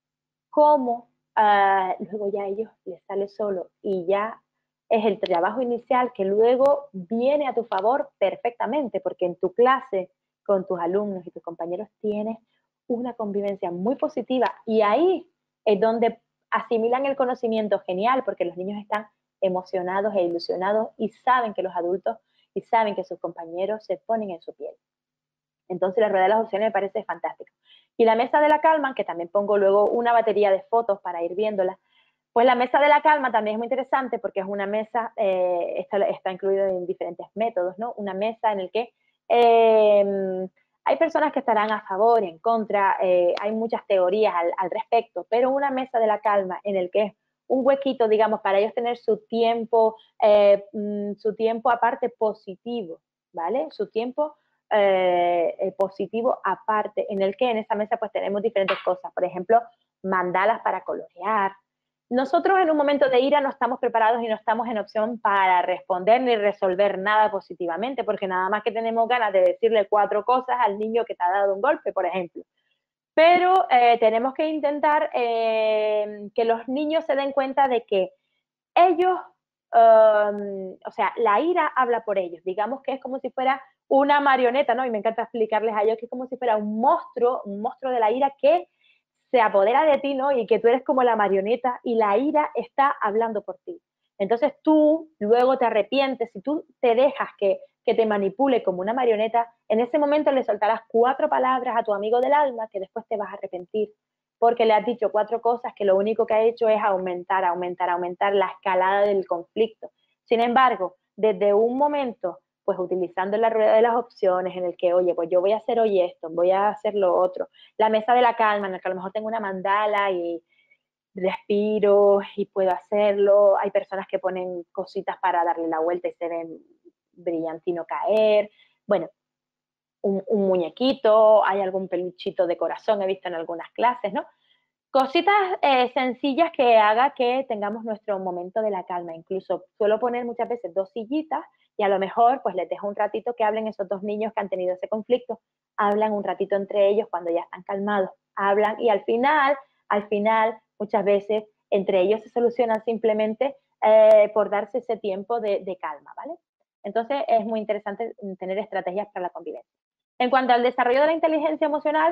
cómo uh, luego ya a ellos les sale solo y ya es el trabajo inicial que luego viene a tu favor perfectamente, porque en tu clase, con tus alumnos y tus compañeros tienes una convivencia muy positiva y ahí es donde asimilan el conocimiento genial, porque los niños están emocionados e ilusionados y saben que los adultos y saben que sus compañeros se ponen en su piel. Entonces la rueda de las opciones me parece fantástica. Y la mesa de la calma, que también pongo luego una batería de fotos para ir viéndola, pues la mesa de la calma también es muy interesante porque es una mesa, eh, está, está incluido en diferentes métodos, ¿no? Una mesa en el que eh, hay personas que estarán a favor, en contra, eh, hay muchas teorías al, al respecto, pero una mesa de la calma en el que es un huequito, digamos, para ellos tener su tiempo, eh, su tiempo aparte positivo, ¿vale? Su tiempo eh, eh, positivo aparte, en el que en esa mesa pues tenemos diferentes cosas, por ejemplo, mandalas para colorear. Nosotros en un momento de ira no estamos preparados y no estamos en opción para responder ni resolver nada positivamente, porque nada más que tenemos ganas de decirle cuatro cosas al niño que te ha dado un golpe, por ejemplo. Pero eh, tenemos que intentar eh, que los niños se den cuenta de que ellos, um, o sea, la ira habla por ellos. Digamos que es como si fuera una marioneta, ¿no? Y me encanta explicarles a ellos que es como si fuera un monstruo, un monstruo de la ira que se apodera de ti, ¿no? Y que tú eres como la marioneta y la ira está hablando por ti. Entonces tú luego te arrepientes, si tú te dejas que, que te manipule como una marioneta, en ese momento le soltarás cuatro palabras a tu amigo del alma que después te vas a arrepentir, porque le has dicho cuatro cosas que lo único que ha hecho es aumentar, aumentar, aumentar la escalada del conflicto. Sin embargo, desde un momento, pues utilizando la rueda de las opciones en el que, oye, pues yo voy a hacer hoy esto, voy a hacer lo otro, la mesa de la calma en la que a lo mejor tengo una mandala y respiro y puedo hacerlo, hay personas que ponen cositas para darle la vuelta y se ven brillantino caer, bueno, un, un muñequito, hay algún peluchito de corazón, he visto en algunas clases, ¿no? Cositas eh, sencillas que haga que tengamos nuestro momento de la calma. Incluso suelo poner muchas veces dos sillitas y a lo mejor pues les dejo un ratito que hablen esos dos niños que han tenido ese conflicto. Hablan un ratito entre ellos cuando ya están calmados. Hablan y al final, al final, muchas veces entre ellos se solucionan simplemente eh, por darse ese tiempo de, de calma, ¿vale? Entonces es muy interesante tener estrategias para la convivencia. En cuanto al desarrollo de la inteligencia emocional,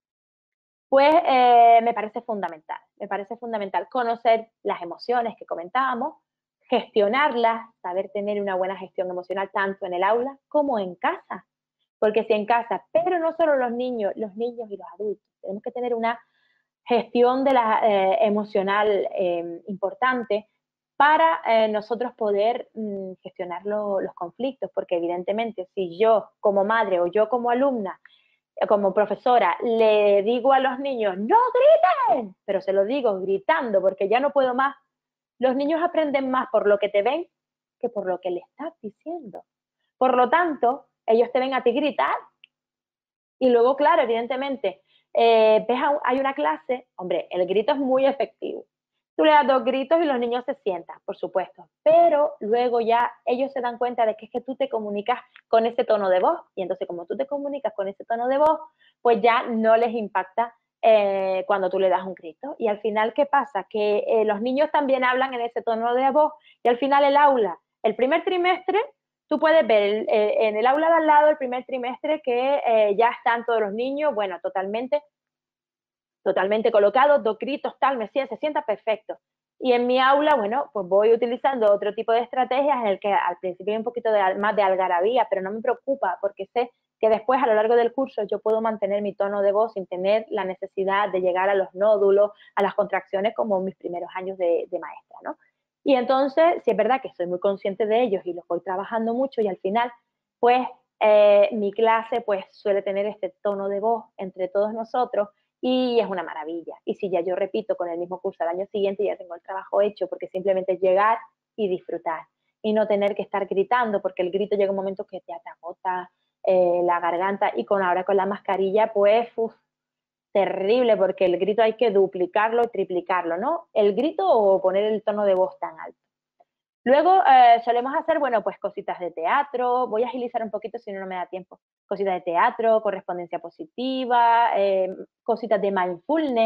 pues eh, me parece fundamental, me parece fundamental conocer las emociones que comentábamos, gestionarlas, saber tener una buena gestión emocional tanto en el aula como en casa, porque si en casa, pero no solo los niños, los niños y los adultos, tenemos que tener una gestión de la eh, emocional eh, importante para eh, nosotros poder mm, gestionar lo, los conflictos, porque evidentemente si yo como madre o yo como alumna como profesora le digo a los niños, no griten, pero se lo digo gritando porque ya no puedo más, los niños aprenden más por lo que te ven que por lo que le estás diciendo. Por lo tanto, ellos te ven a ti gritar y luego, claro, evidentemente, eh, ves a, hay una clase, hombre, el grito es muy efectivo. Tú le das dos gritos y los niños se sientan, por supuesto, pero luego ya ellos se dan cuenta de que es que tú te comunicas con ese tono de voz y entonces como tú te comunicas con ese tono de voz, pues ya no les impacta eh, cuando tú le das un grito. Y al final, ¿qué pasa? Que eh, los niños también hablan en ese tono de voz y al final el aula, el primer trimestre, tú puedes ver el, eh, en el aula de al lado el primer trimestre que eh, ya están todos los niños, bueno, totalmente totalmente colocados, dos gritos, tal, me sienta, se sienta perfecto. Y en mi aula, bueno, pues voy utilizando otro tipo de estrategias en el que al principio hay un poquito de, más de algarabía, pero no me preocupa porque sé que después a lo largo del curso yo puedo mantener mi tono de voz sin tener la necesidad de llegar a los nódulos, a las contracciones como en mis primeros años de, de maestra, ¿no? Y entonces, sí es verdad que soy muy consciente de ellos y los voy trabajando mucho y al final, pues eh, mi clase pues suele tener este tono de voz entre todos nosotros y es una maravilla. Y si ya yo repito con el mismo curso al año siguiente, ya tengo el trabajo hecho, porque simplemente es llegar y disfrutar y no tener que estar gritando, porque el grito llega un momento que ya te agota eh, la garganta y con ahora con la mascarilla, pues, uf, terrible, porque el grito hay que duplicarlo y triplicarlo, ¿no? El grito o poner el tono de voz tan alto. Luego eh, solemos hacer, bueno, pues cositas de teatro, voy a agilizar un poquito si no, no me da tiempo, cositas de teatro, correspondencia positiva, eh, cositas de mindfulness,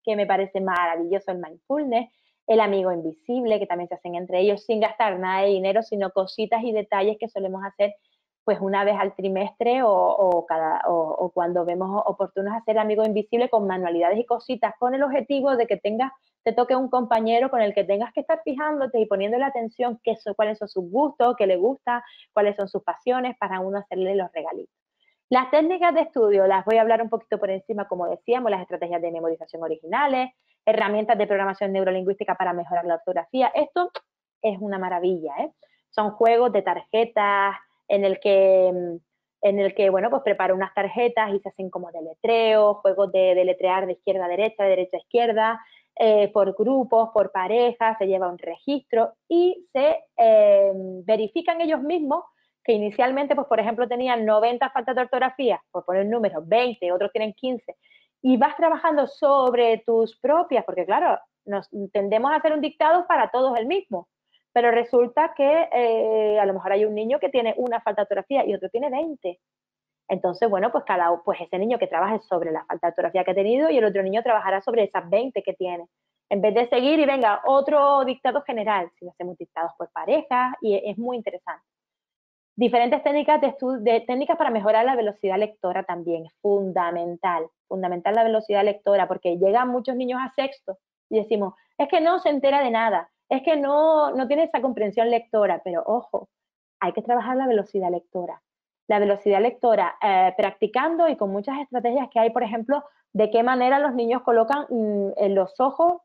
que me parece maravilloso el mindfulness, el amigo invisible, que también se hacen entre ellos sin gastar nada de dinero, sino cositas y detalles que solemos hacer pues una vez al trimestre o, o, cada, o, o cuando vemos oportunos hacer amigo invisible con manualidades y cositas, con el objetivo de que tengas, te toque un compañero con el que tengas que estar fijándote y poniéndole atención qué son, cuáles son sus gustos, qué le gusta, cuáles son sus pasiones, para uno hacerle los regalitos. Las técnicas de estudio las voy a hablar un poquito por encima, como decíamos, las estrategias de memorización originales, herramientas de programación neurolingüística para mejorar la ortografía. Esto es una maravilla, ¿eh? Son juegos de tarjetas en el que, en el que bueno, pues preparo unas tarjetas y se hacen como deletreo, juegos de deletrear de izquierda a derecha, de derecha a izquierda, eh, por grupos, por parejas, se lleva un registro y se eh, verifican ellos mismos que inicialmente, pues por ejemplo, tenían noventa faltas de ortografía, por poner números, veinte, otros tienen quince, y vas trabajando sobre tus propias, porque claro, nos tendemos a hacer un dictado para todos el mismo, pero resulta que eh, a lo mejor hay un niño que tiene una falta de ortografía y otro tiene veinte. Entonces, bueno, pues cada pues ese niño que trabaje sobre la falta de ortografía que ha tenido y el otro niño trabajará sobre esas veinte que tiene. En vez de seguir y venga otro dictado general, si hacemos dictados por parejas, y es muy interesante. Diferentes técnicas, de de, técnicas para mejorar la velocidad lectora también, es fundamental, fundamental la velocidad lectora, porque llegan muchos niños a sexto y decimos, es que no se entera de nada, es que no, no tiene esa comprensión lectora, pero ojo, hay que trabajar la velocidad lectora. La velocidad lectora eh, practicando y con muchas estrategias que hay, por ejemplo, de qué manera los niños colocan mm, en los ojos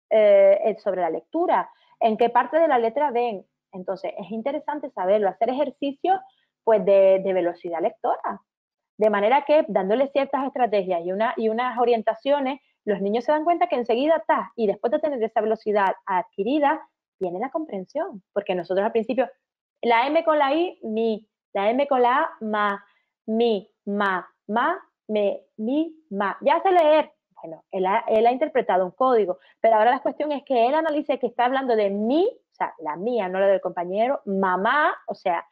eh, sobre la lectura, en qué parte de la letra ven. Entonces, es interesante saberlo, hacer ejercicios pues, de, de velocidad lectora. De manera que, dándole ciertas estrategias y, una, y unas orientaciones, los niños se dan cuenta que enseguida está, y después de tener esa velocidad adquirida, viene la comprensión. Porque nosotros al principio, la M con la I, mi, la M con la A, ma, mi, ma, ma, me, mi, ma. Ya sé leer. Bueno, él ha, él ha interpretado un código, pero ahora la cuestión es que él analice que está hablando de mí, o sea, la mía, no la del compañero, mamá, o sea,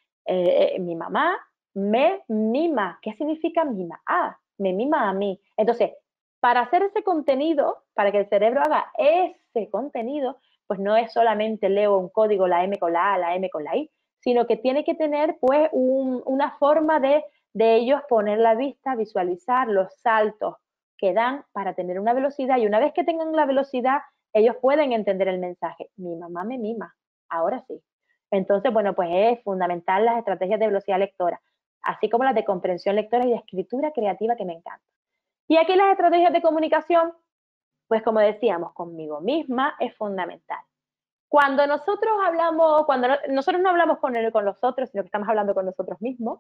eh, eh, mi mamá me mima. ¿Qué significa mima? Ah, me mima a mí. Entonces, para hacer ese contenido, para que el cerebro haga ese contenido, pues no es solamente leo un código, la M con la A, la M con la I, sino que tiene que tener pues un, una forma de, de ellos poner la vista, visualizar los saltos que dan para tener una velocidad, y una vez que tengan la velocidad, ellos pueden entender el mensaje. Mi mamá me mima, ahora sí. Entonces, bueno, pues es fundamental las estrategias de velocidad lectora, así como las de comprensión lectora y de escritura creativa, que me encantan. Y aquí las estrategias de comunicación, pues como decíamos, conmigo misma es fundamental. Cuando nosotros hablamos, cuando no, nosotros no hablamos con, el, con los otros, sino que estamos hablando con nosotros mismos,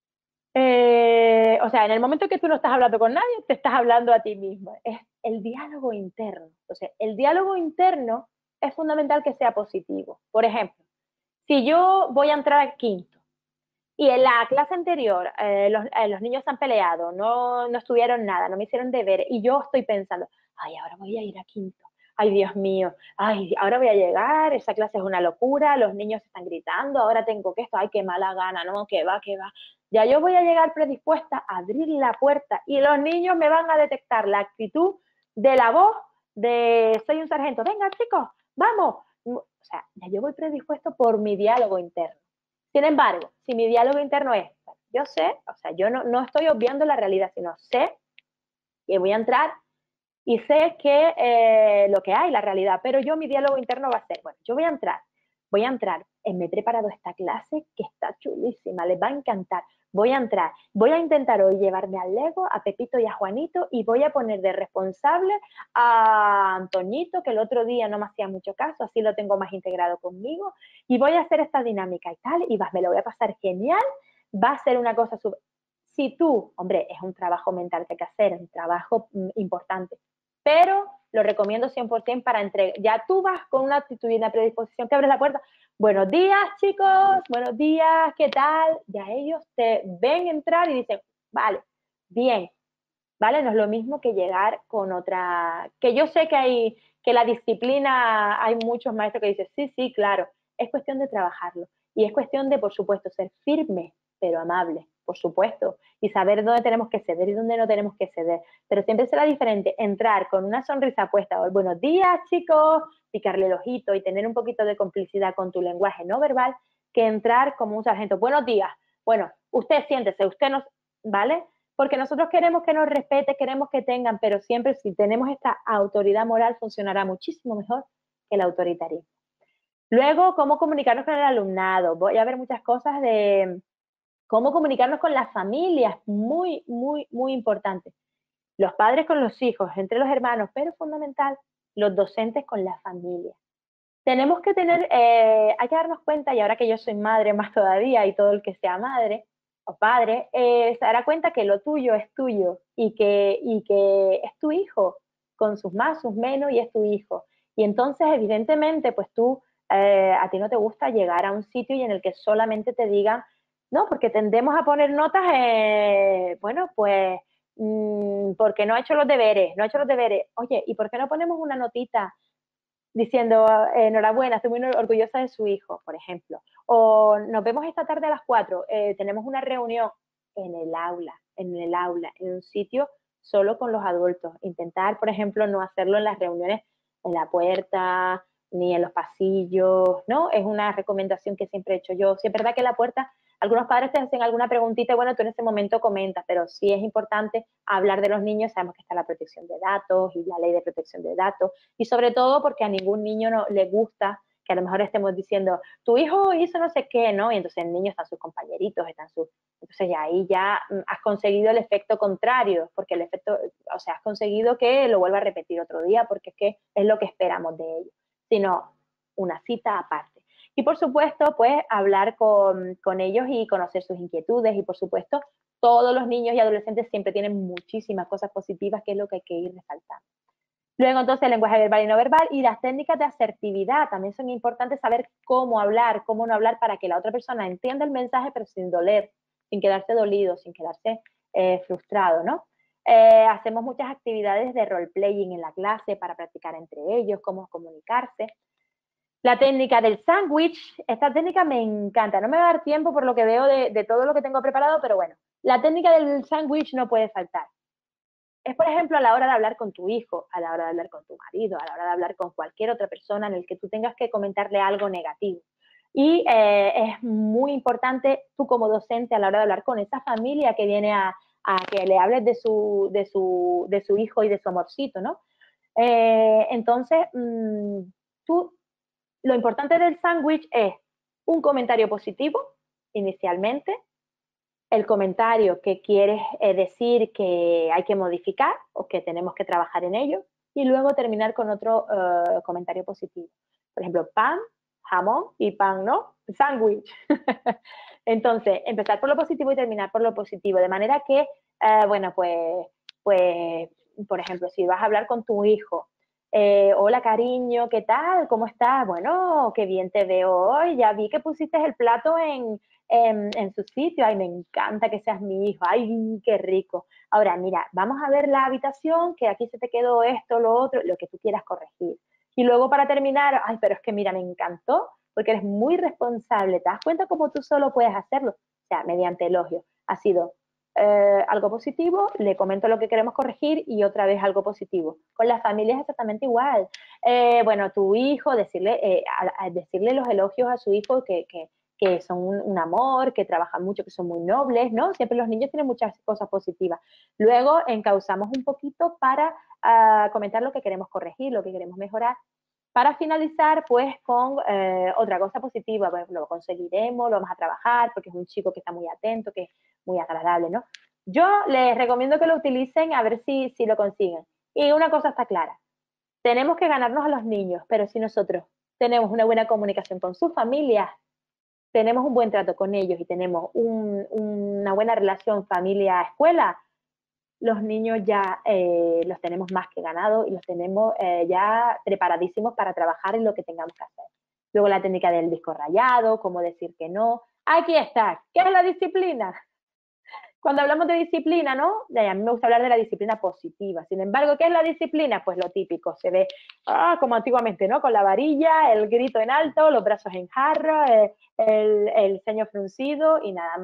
eh, o sea, en el momento que tú no estás hablando con nadie, te estás hablando a ti mismo. Es el diálogo interno. Entonces, el diálogo interno es fundamental que sea positivo. Por ejemplo, si yo voy a entrar al quinto y en la clase anterior eh, los, eh, los niños se han peleado, no, no estudiaron nada, no me hicieron deber, y yo estoy pensando, ay, ahora voy a ir a quinto. Ay, Dios mío, ay, ahora voy a llegar, esa clase es una locura, los niños están gritando, ahora tengo que esto, ay, qué mala gana, no, que va, que va. Ya yo voy a llegar predispuesta a abrir la puerta y los niños me van a detectar la actitud de la voz de soy un sargento, venga chicos, vamos. O sea, ya yo voy predispuesto por mi diálogo interno. Sin embargo, si mi diálogo interno es, yo sé, o sea, yo no, no estoy obviando la realidad, sino sé que voy a entrar y sé que eh, lo que hay, la realidad, pero yo mi diálogo interno va a ser, bueno, yo voy a entrar, voy a entrar, eh, me he preparado esta clase que está chulísima, les va a encantar, voy a entrar, voy a intentar hoy llevarme al Lego, a Pepito y a Juanito, y voy a poner de responsable a Antoñito, que el otro día no me hacía mucho caso, así lo tengo más integrado conmigo, y voy a hacer esta dinámica y tal, y va, me lo voy a pasar genial, va a ser una cosa súper... Si tú, hombre, es un trabajo mental que hay que hacer, un trabajo mm, importante, pero lo recomiendo cien por ciento para entregar. Ya tú vas con una actitud y una predisposición que abres la puerta. Buenos días, chicos, buenos días, ¿qué tal? Ya ellos te ven entrar y dicen, vale, bien, ¿vale? No es lo mismo que llegar con otra, que yo sé que hay, que la disciplina, hay muchos maestros que dicen, sí, sí, claro, es cuestión de trabajarlo. Y es cuestión de, por supuesto, ser firme, pero amable, por supuesto, y saber dónde tenemos que ceder y dónde no tenemos que ceder. Pero siempre será diferente entrar con una sonrisa puesta, o buenos días, chicos, picarle el ojito y tener un poquito de complicidad con tu lenguaje no verbal, que entrar como un sargento. Buenos días. Bueno, usted siéntese, usted nos, ¿vale? Porque nosotros queremos que nos respete, queremos que tengan, pero siempre si tenemos esta autoridad moral funcionará muchísimo mejor que el autoritarismo. Luego, cómo comunicarnos con el alumnado. Voy a ver muchas cosas de cómo comunicarnos con las familias, muy, muy, muy importante. Los padres con los hijos, entre los hermanos, pero fundamental, los docentes con la familia. Tenemos que tener, eh, hay que darnos cuenta, y ahora que yo soy madre más todavía, y todo el que sea madre o padre, eh, se dará cuenta que lo tuyo es tuyo y que, y que es tu hijo, con sus más, sus menos, y es tu hijo. Y entonces, evidentemente, pues tú, eh, a ti no te gusta llegar a un sitio y en el que solamente te digan, no, porque tendemos a poner notas, eh, bueno, pues, mmm, porque no ha hecho los deberes, no ha hecho los deberes. Oye, ¿y por qué no ponemos una notita diciendo, eh, enhorabuena, estoy muy orgullosa de su hijo, por ejemplo? O nos vemos esta tarde a las cuatro, eh, tenemos una reunión en el aula, en el aula, en un sitio solo con los adultos. Intentar, por ejemplo, no hacerlo en las reuniones en la puerta, ni en los pasillos, ¿no? Es una recomendación que siempre he hecho yo. Si es verdad que en la puerta algunos padres te hacen alguna preguntita y bueno, tú en ese momento comentas, pero sí es importante hablar de los niños. Sabemos que está la protección de datos y la ley de protección de datos, y sobre todo porque a ningún niño no, le gusta que a lo mejor estemos diciendo, tu hijo hizo no sé qué, ¿no? Y entonces el niño están sus compañeritos, están sus... Entonces ya ahí ya has conseguido el efecto contrario, porque el efecto, o sea, has conseguido que lo vuelva a repetir otro día, porque es que es lo que esperamos de ellos, sino una cita aparte. Y por supuesto, pues hablar con, con ellos y conocer sus inquietudes, y por supuesto, todos los niños y adolescentes siempre tienen muchísimas cosas positivas, que es lo que hay que ir resaltando. Luego, entonces, el lenguaje verbal y no verbal y las técnicas de asertividad. También son importantes saber cómo hablar, cómo no hablar, para que la otra persona entienda el mensaje, pero sin doler, sin quedarse dolido, sin quedarse eh, frustrado, ¿no? Eh, hacemos muchas actividades de role-playing en la clase para practicar entre ellos, cómo comunicarse. La técnica del sándwich, esta técnica me encanta. No me va a dar tiempo por lo que veo de, de todo lo que tengo preparado, pero bueno, la técnica del sándwich no puede faltar. Es, por ejemplo, a la hora de hablar con tu hijo, a la hora de hablar con tu marido, a la hora de hablar con cualquier otra persona en el que tú tengas que comentarle algo negativo. Y eh, es muy importante tú como docente a la hora de hablar con esa familia que viene a, a que le hables de su, de, su, de su hijo y de su amorcito, ¿no? Eh, entonces, mmm, tú, lo importante del sándwich es un comentario positivo inicialmente, el comentario que quieres eh, decir que hay que modificar o que tenemos que trabajar en ello, y luego terminar con otro uh, comentario positivo. Por ejemplo, pan, jamón y pan, ¿no? Sándwich. Entonces, empezar por lo positivo y terminar por lo positivo, de manera que, uh, bueno, pues, pues, por ejemplo, si vas a hablar con tu hijo, eh, hola cariño, ¿qué tal? ¿Cómo estás? Bueno, qué bien te veo hoy, ya vi que pusiste el plato en... En, en su sitio, ay, me encanta que seas mi hijo, ay, qué rico. Ahora, mira, vamos a ver la habitación, que aquí se te quedó esto, lo otro, lo que tú quieras corregir. Y luego para terminar, ay, pero es que mira, me encantó, porque eres muy responsable, ¿te das cuenta cómo tú solo puedes hacerlo? O sea, mediante elogio. Ha sido eh, algo positivo, le comento lo que queremos corregir y otra vez algo positivo. Con la familia es exactamente igual. Eh, bueno, tu hijo, decirle, eh, a, a decirle los elogios a su hijo que... que que son un, un amor, que trabajan mucho, que son muy nobles, ¿no? Siempre los niños tienen muchas cosas positivas. Luego encauzamos un poquito para uh, comentar lo que queremos corregir, lo que queremos mejorar. Para finalizar, pues, con eh, otra cosa positiva, pues, lo conseguiremos, lo vamos a trabajar, porque es un chico que está muy atento, que es muy agradable, ¿no? Yo les recomiendo que lo utilicen a ver si, si lo consiguen. Y una cosa está clara, tenemos que ganarnos a los niños, pero si nosotros tenemos una buena comunicación con sus familias, tenemos un buen trato con ellos y tenemos un, una buena relación familia-escuela, los niños ya eh, los tenemos más que ganados y los tenemos eh, ya preparadísimos para trabajar en lo que tengamos que hacer. Luego la técnica del disco rayado, cómo decir que no. Aquí está. ¿Qué es la disciplina? Cuando hablamos de disciplina, ¿no? A mí me gusta hablar de la disciplina positiva. Sin embargo, ¿qué es la disciplina? Pues lo típico, se ve ah, como antiguamente, ¿no? Con la varilla, el grito en alto, los brazos en jarra, eh, el, el ceño fruncido y nada más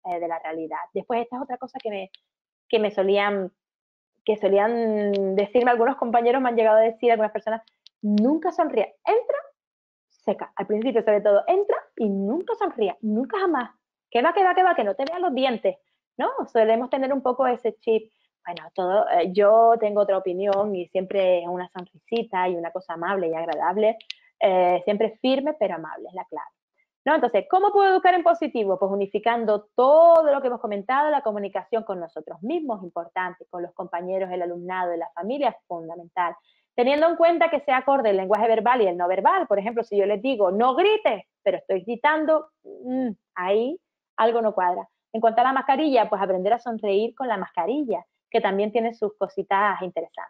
eh, de la realidad. Después, esta es otra cosa que me, que me solían, que solían decirme algunos compañeros, me han llegado a decir algunas personas, nunca sonríe. Entra, seca, al principio sobre todo, entra y nunca sonríe, nunca jamás. ¿Qué va, qué va, qué va? Que no te vean los dientes, ¿no? Solemos tener un poco ese chip. Bueno, todo, eh, yo tengo otra opinión y siempre es una sonrisita y una cosa amable y agradable, eh, siempre firme pero amable, es la clave. ¿No? Entonces, ¿cómo puedo educar en positivo? Pues unificando todo lo que hemos comentado, la comunicación con nosotros mismos, importante, con los compañeros, el alumnado, la familia, es fundamental. Teniendo en cuenta que se acorde el lenguaje verbal y el no verbal, por ejemplo, si yo les digo, no grites, pero estoy gritando, mmm, ahí algo no cuadra. En cuanto a la mascarilla, pues aprender a sonreír con la mascarilla, que también tiene sus cositas interesantes.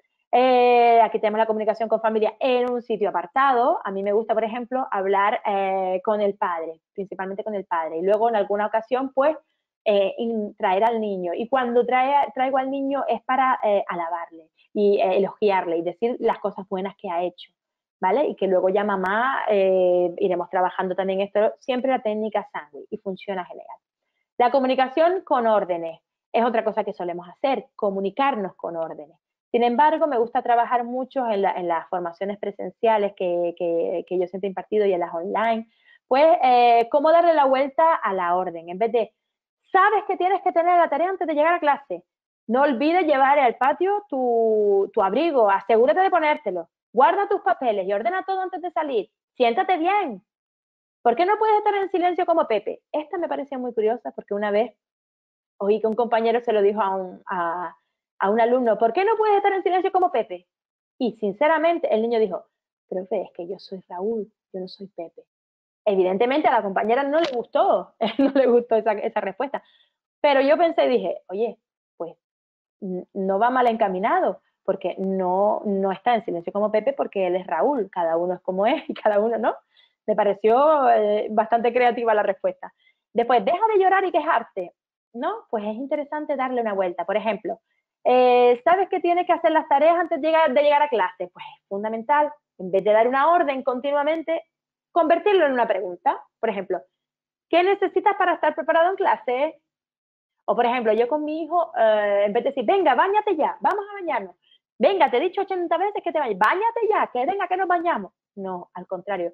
Eh, aquí tenemos la comunicación con familia en un sitio apartado. A mí me gusta, por ejemplo, hablar eh, con el padre, principalmente con el padre. Y luego, en alguna ocasión, pues, eh, traer al niño. Y cuando trae, traigo al niño es para eh, alabarle y eh, elogiarle y decir las cosas buenas que ha hecho, ¿vale? Y que luego ya mamá, eh, iremos trabajando también esto, siempre la técnica Sandwich, y funciona genial. La comunicación con órdenes es otra cosa que solemos hacer, comunicarnos con órdenes. Sin embargo, me gusta trabajar mucho en, la, en las formaciones presenciales que, que, que, yo siempre he impartido y en las online, pues eh, cómo darle la vuelta a la orden. En vez de, sabes que tienes que tener la tarea antes de llegar a clase, no olvides llevar al patio tu, tu abrigo, asegúrate de ponértelo, guarda tus papeles y ordena todo antes de salir, siéntate bien. ¿Por qué no puedes estar en silencio como Pepe? Esta me parecía muy curiosa porque una vez oí que un compañero se lo dijo a un, a, a un alumno, ¿por qué no puedes estar en silencio como Pepe? Y sinceramente el niño dijo, profe, es que yo soy Raúl, yo no soy Pepe. Evidentemente a la compañera no le gustó, no le gustó esa, esa respuesta. Pero yo pensé y dije, oye, pues no va mal encaminado, porque no, no está en silencio como Pepe porque él es Raúl, cada uno es como es y cada uno no. Me pareció eh, bastante creativa la respuesta. Después, deja de llorar y quejarte, ¿no? Pues es interesante darle una vuelta. Por ejemplo, eh, ¿sabes que tienes que hacer las tareas antes de llegar, de llegar a clase? Pues es fundamental, en vez de dar una orden continuamente, convertirlo en una pregunta. Por ejemplo, ¿qué necesitas para estar preparado en clase? O, por ejemplo, yo con mi hijo, eh, en vez de decir, venga, báñate ya, vamos a bañarnos. Venga, te he dicho ochenta veces que te bañes, báñate ya, que venga, que nos bañamos. No, al contrario.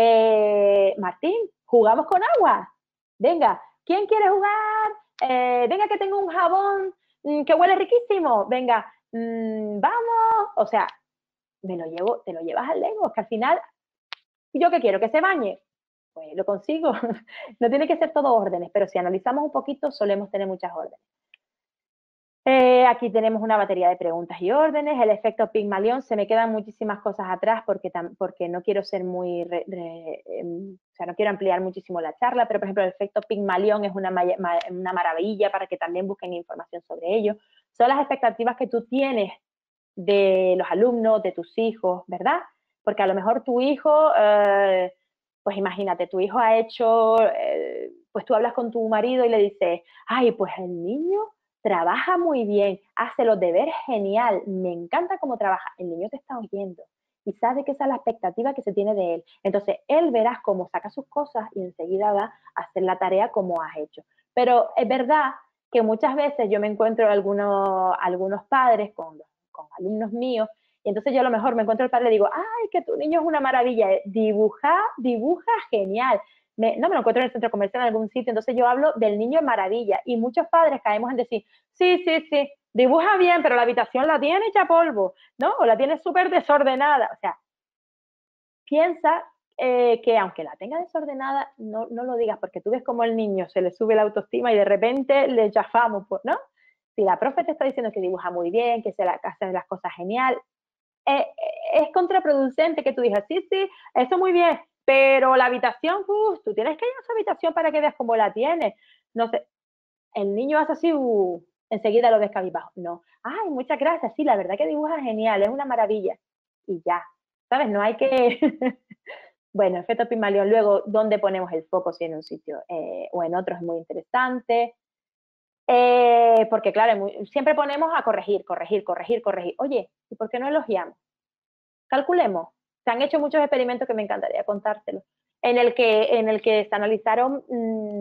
Eh, Martín, ¿jugamos con agua? Venga, ¿quién quiere jugar? Eh, venga, que tengo un jabón mmm, que huele riquísimo. Venga, mmm, vamos. O sea, me lo llevo, te lo llevas al lego, que al final, ¿yo qué quiero? ¿Que se bañe? Pues lo consigo. No tiene que ser todo órdenes, pero si analizamos un poquito, solemos tener muchas órdenes. Eh, aquí tenemos una batería de preguntas y órdenes. El efecto Pigmalión, se me quedan muchísimas cosas atrás porque, porque no quiero ser muy, re, re, eh, o sea, no quiero ampliar muchísimo la charla, pero por ejemplo el efecto Pigmalión es una, una maravilla para que también busquen información sobre ello. Son las expectativas que tú tienes de los alumnos, de tus hijos, ¿verdad? Porque a lo mejor tu hijo, eh, pues imagínate, tu hijo ha hecho, eh, pues tú hablas con tu marido y le dices, ay, pues el niño trabaja muy bien, hace los deberes genial, me encanta cómo trabaja. El niño te está oyendo y sabe que esa es la expectativa que se tiene de él. Entonces, él verás cómo saca sus cosas y enseguida va a hacer la tarea como has hecho. Pero es verdad que muchas veces yo me encuentro algunos, algunos padres con, con alumnos míos y entonces yo a lo mejor me encuentro el padre y le digo, ay, que tu niño es una maravilla, dibuja, dibuja genial. Me, no me lo encuentro en el centro comercial en algún sitio, entonces yo hablo del niño en maravilla y muchos padres caemos en decir, sí, sí, sí, dibuja bien, pero la habitación la tiene hecha polvo, ¿no? O la tiene súper desordenada, o sea, piensa eh, que aunque la tenga desordenada, no, no lo digas, porque tú ves como el niño se le sube la autoestima y de repente le chafamos, ¿no? Si la profe te está diciendo que dibuja muy bien, que se la, hace las cosas genial, eh, es contraproducente que tú digas, sí, sí, eso muy bien, pero la habitación, uh, tú tienes que ir a su habitación para que veas cómo la tiene. No sé, el niño hace así, uh, enseguida lo ves cabizbajo. No, ay, muchas gracias, sí, la verdad que dibuja genial, es una maravilla. Y ya, ¿sabes? No hay que... Bueno, efecto Pigmalión. Luego, ¿dónde ponemos el foco? Si en un sitio eh, o en otro es muy interesante. Eh, porque claro, muy, siempre ponemos a corregir, corregir, corregir, corregir. Oye, ¿y por qué no elogiamos? Calculemos. Se han hecho muchos experimentos que me encantaría contárselos, en el que, en el que se analizaron mmm,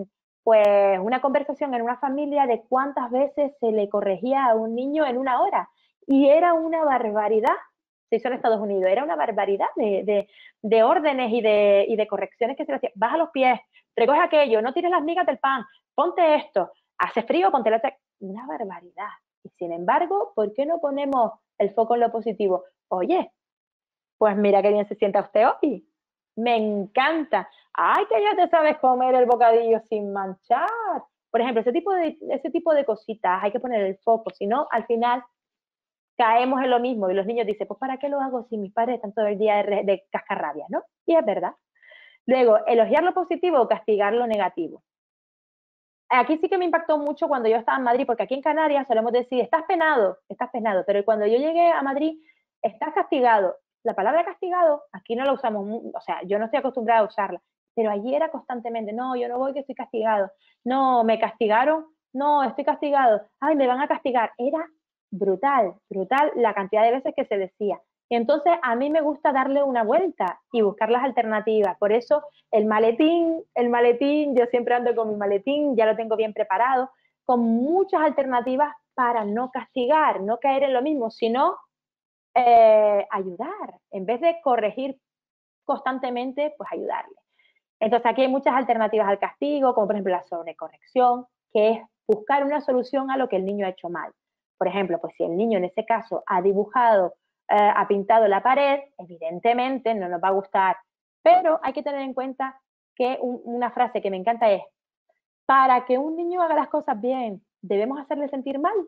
pues una conversación en una familia de cuántas veces se le corregía a un niño en una hora. Y era una barbaridad, se hizo en Estados Unidos, era una barbaridad de, de, de órdenes y de, y de correcciones que se le hacían. Baja los pies, recoge aquello, no tires las migas del pan, ponte esto, hace frío, ponte la... Una barbaridad. Y sin embargo, ¿por qué no ponemos el foco en lo positivo? Oye, pues mira qué bien se sienta usted hoy. Me encanta. Ay, que ya te sabes comer el bocadillo sin manchar. Por ejemplo, ese tipo de, ese tipo de cositas hay que poner el foco, si no, al final caemos en lo mismo y los niños dicen, pues ¿para qué lo hago si mis padres están todo el día de, de cascarrabia, ¿no? Y es verdad. Luego, elogiar lo positivo o castigar lo negativo. Aquí sí que me impactó mucho cuando yo estaba en Madrid, porque aquí en Canarias solemos decir, estás penado, estás penado, pero cuando yo llegué a Madrid, estás castigado. La palabra castigado, aquí no la usamos, o sea, yo no estoy acostumbrada a usarla, pero allí era constantemente, no, yo no voy que estoy castigado, no, me castigaron, no, estoy castigado, ay, me van a castigar. Era brutal, brutal la cantidad de veces que se decía. Y entonces a mí me gusta darle una vuelta y buscar las alternativas. Por eso el maletín, el maletín, yo siempre ando con mi maletín, ya lo tengo bien preparado, con muchas alternativas para no castigar, no caer en lo mismo, sino eh, ayudar. En vez de corregir constantemente, pues ayudarle. Entonces aquí hay muchas alternativas al castigo, como por ejemplo la sobrecorrección, que es buscar una solución a lo que el niño ha hecho mal. Por ejemplo, pues si el niño en ese caso ha dibujado, eh, ha pintado la pared, evidentemente no nos va a gustar, pero hay que tener en cuenta que un, una frase que me encanta es, para que un niño haga las cosas bien, ¿debemos hacerle sentir mal?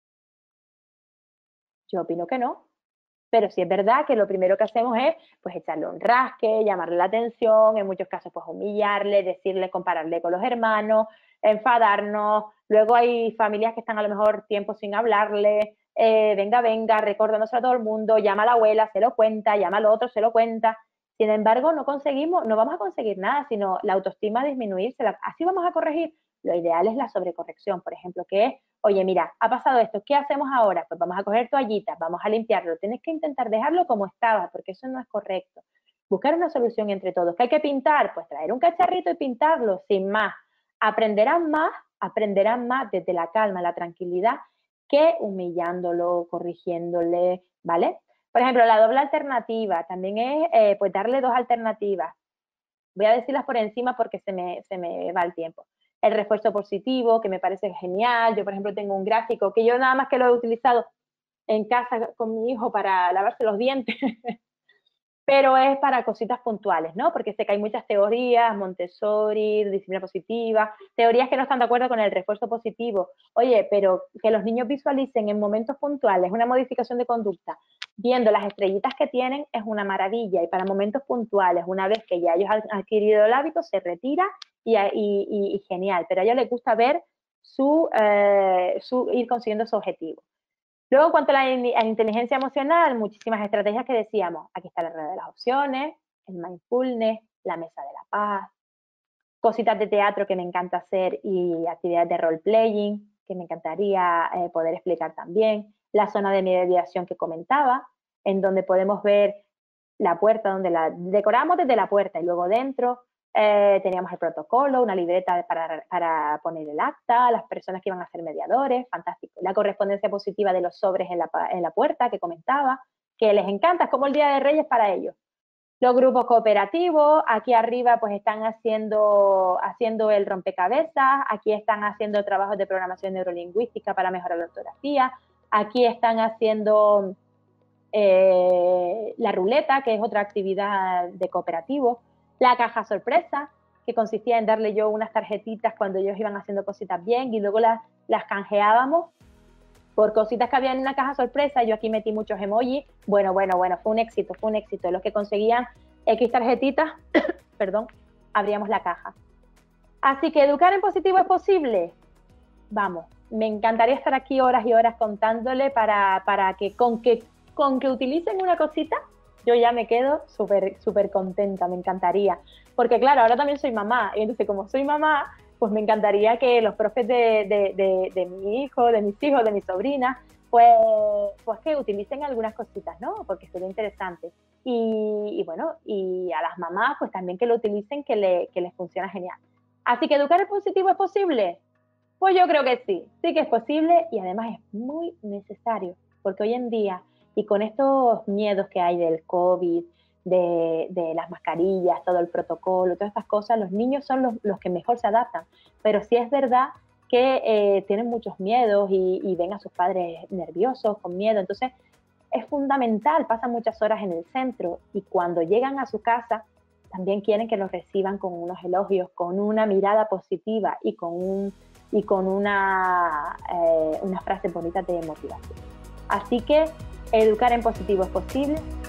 Yo opino que no. Pero sí es verdad que lo primero que hacemos es pues echarle un rasque, llamarle la atención, en muchos casos pues humillarle, decirle, compararle con los hermanos, enfadarnos. Luego hay familias que están a lo mejor tiempo sin hablarle, eh, venga, venga, recordándose a todo el mundo, llama a la abuela, se lo cuenta, llama al otro, se lo cuenta. Sin embargo, no conseguimos, no vamos a conseguir nada, sino la autoestima disminuirse. Así vamos a corregir. Lo ideal es la sobrecorrección, por ejemplo, que es, oye, mira, ha pasado esto, ¿qué hacemos ahora? Pues vamos a coger toallitas, vamos a limpiarlo. Tienes que intentar dejarlo como estaba, porque eso no es correcto. Buscar una solución entre todos. ¿Qué hay que pintar? Pues traer un cacharrito y pintarlo, sin más. Aprenderán más, aprenderán más desde la calma, la tranquilidad, que humillándolo, corrigiéndole, ¿vale? Por ejemplo, la doble alternativa también es eh, pues darle dos alternativas. Voy a decirlas por encima porque se me, se me va el tiempo. El refuerzo positivo, que me parece genial. Yo, por ejemplo, tengo un gráfico que yo nada más que lo he utilizado en casa con mi hijo para lavarse los dientes, pero es para cositas puntuales, ¿no? Porque sé que hay muchas teorías, Montessori, disciplina positiva, teorías que no están de acuerdo con el refuerzo positivo. Oye, pero que los niños visualicen en momentos puntuales una modificación de conducta, viendo las estrellitas que tienen, es una maravilla. Y para momentos puntuales, una vez que ya ellos han adquirido el hábito, se retira y, y, y, y genial. Pero a ellos les gusta ver su, eh, su ir consiguiendo su objetivo. Luego, en cuanto a la, a la inteligencia emocional, muchísimas estrategias que decíamos. Aquí está la rueda de las opciones, el mindfulness, la mesa de la paz, cositas de teatro que me encanta hacer y actividades de role-playing que me encantaría eh, poder explicar también. La zona de mediación que comentaba, en donde podemos ver la puerta, donde la decoramos desde la puerta y luego dentro eh, teníamos el protocolo, una libreta para, para poner el acta, las personas que iban a ser mediadores, fantástico. La correspondencia positiva de los sobres en la, en la puerta que comentaba, que les encanta, es como el Día de Reyes para ellos. Los grupos cooperativos, aquí arriba pues están haciendo, haciendo el rompecabezas, aquí están haciendo trabajos de programación neurolingüística para mejorar la ortografía, aquí están haciendo eh, la ruleta, que es otra actividad de cooperativo, la caja sorpresa, que consistía en darle yo unas tarjetitas cuando ellos iban haciendo cositas bien y luego las, las canjeábamos por cositas que había en una caja sorpresa. Yo aquí metí muchos emojis. Bueno, bueno, bueno, fue un éxito, fue un éxito. Los que conseguían X tarjetitas, perdón, abríamos la caja. Así que educar en positivo es posible. Vamos, me encantaría estar aquí horas y horas contándole para, para que con que con que utilicen una cosita, yo ya me quedo súper súper contenta, me encantaría. Porque claro, ahora también soy mamá, y entonces como soy mamá, pues me encantaría que los profes de, de, de, de mi hijo, de mis hijos, de mis sobrinas, pues, pues que utilicen algunas cositas, ¿no? Porque sería interesante. Y, y bueno, y a las mamás, pues también que lo utilicen, que, le, que les funciona genial. Así que educar en positivo es posible. Pues yo creo que sí, sí que es posible y además es muy necesario, porque hoy en día, y con estos miedos que hay del COVID, de, de las mascarillas, todo el protocolo, todas estas cosas, los niños son los, los que mejor se adaptan, pero sí es verdad que eh, tienen muchos miedos y, y ven a sus padres nerviosos, con miedo, entonces es fundamental, pasan muchas horas en el centro y cuando llegan a su casa también quieren que los reciban con unos elogios, con una mirada positiva y con, un, y con una, eh, una frase bonita de motivación. Así que educar en positivo es posible,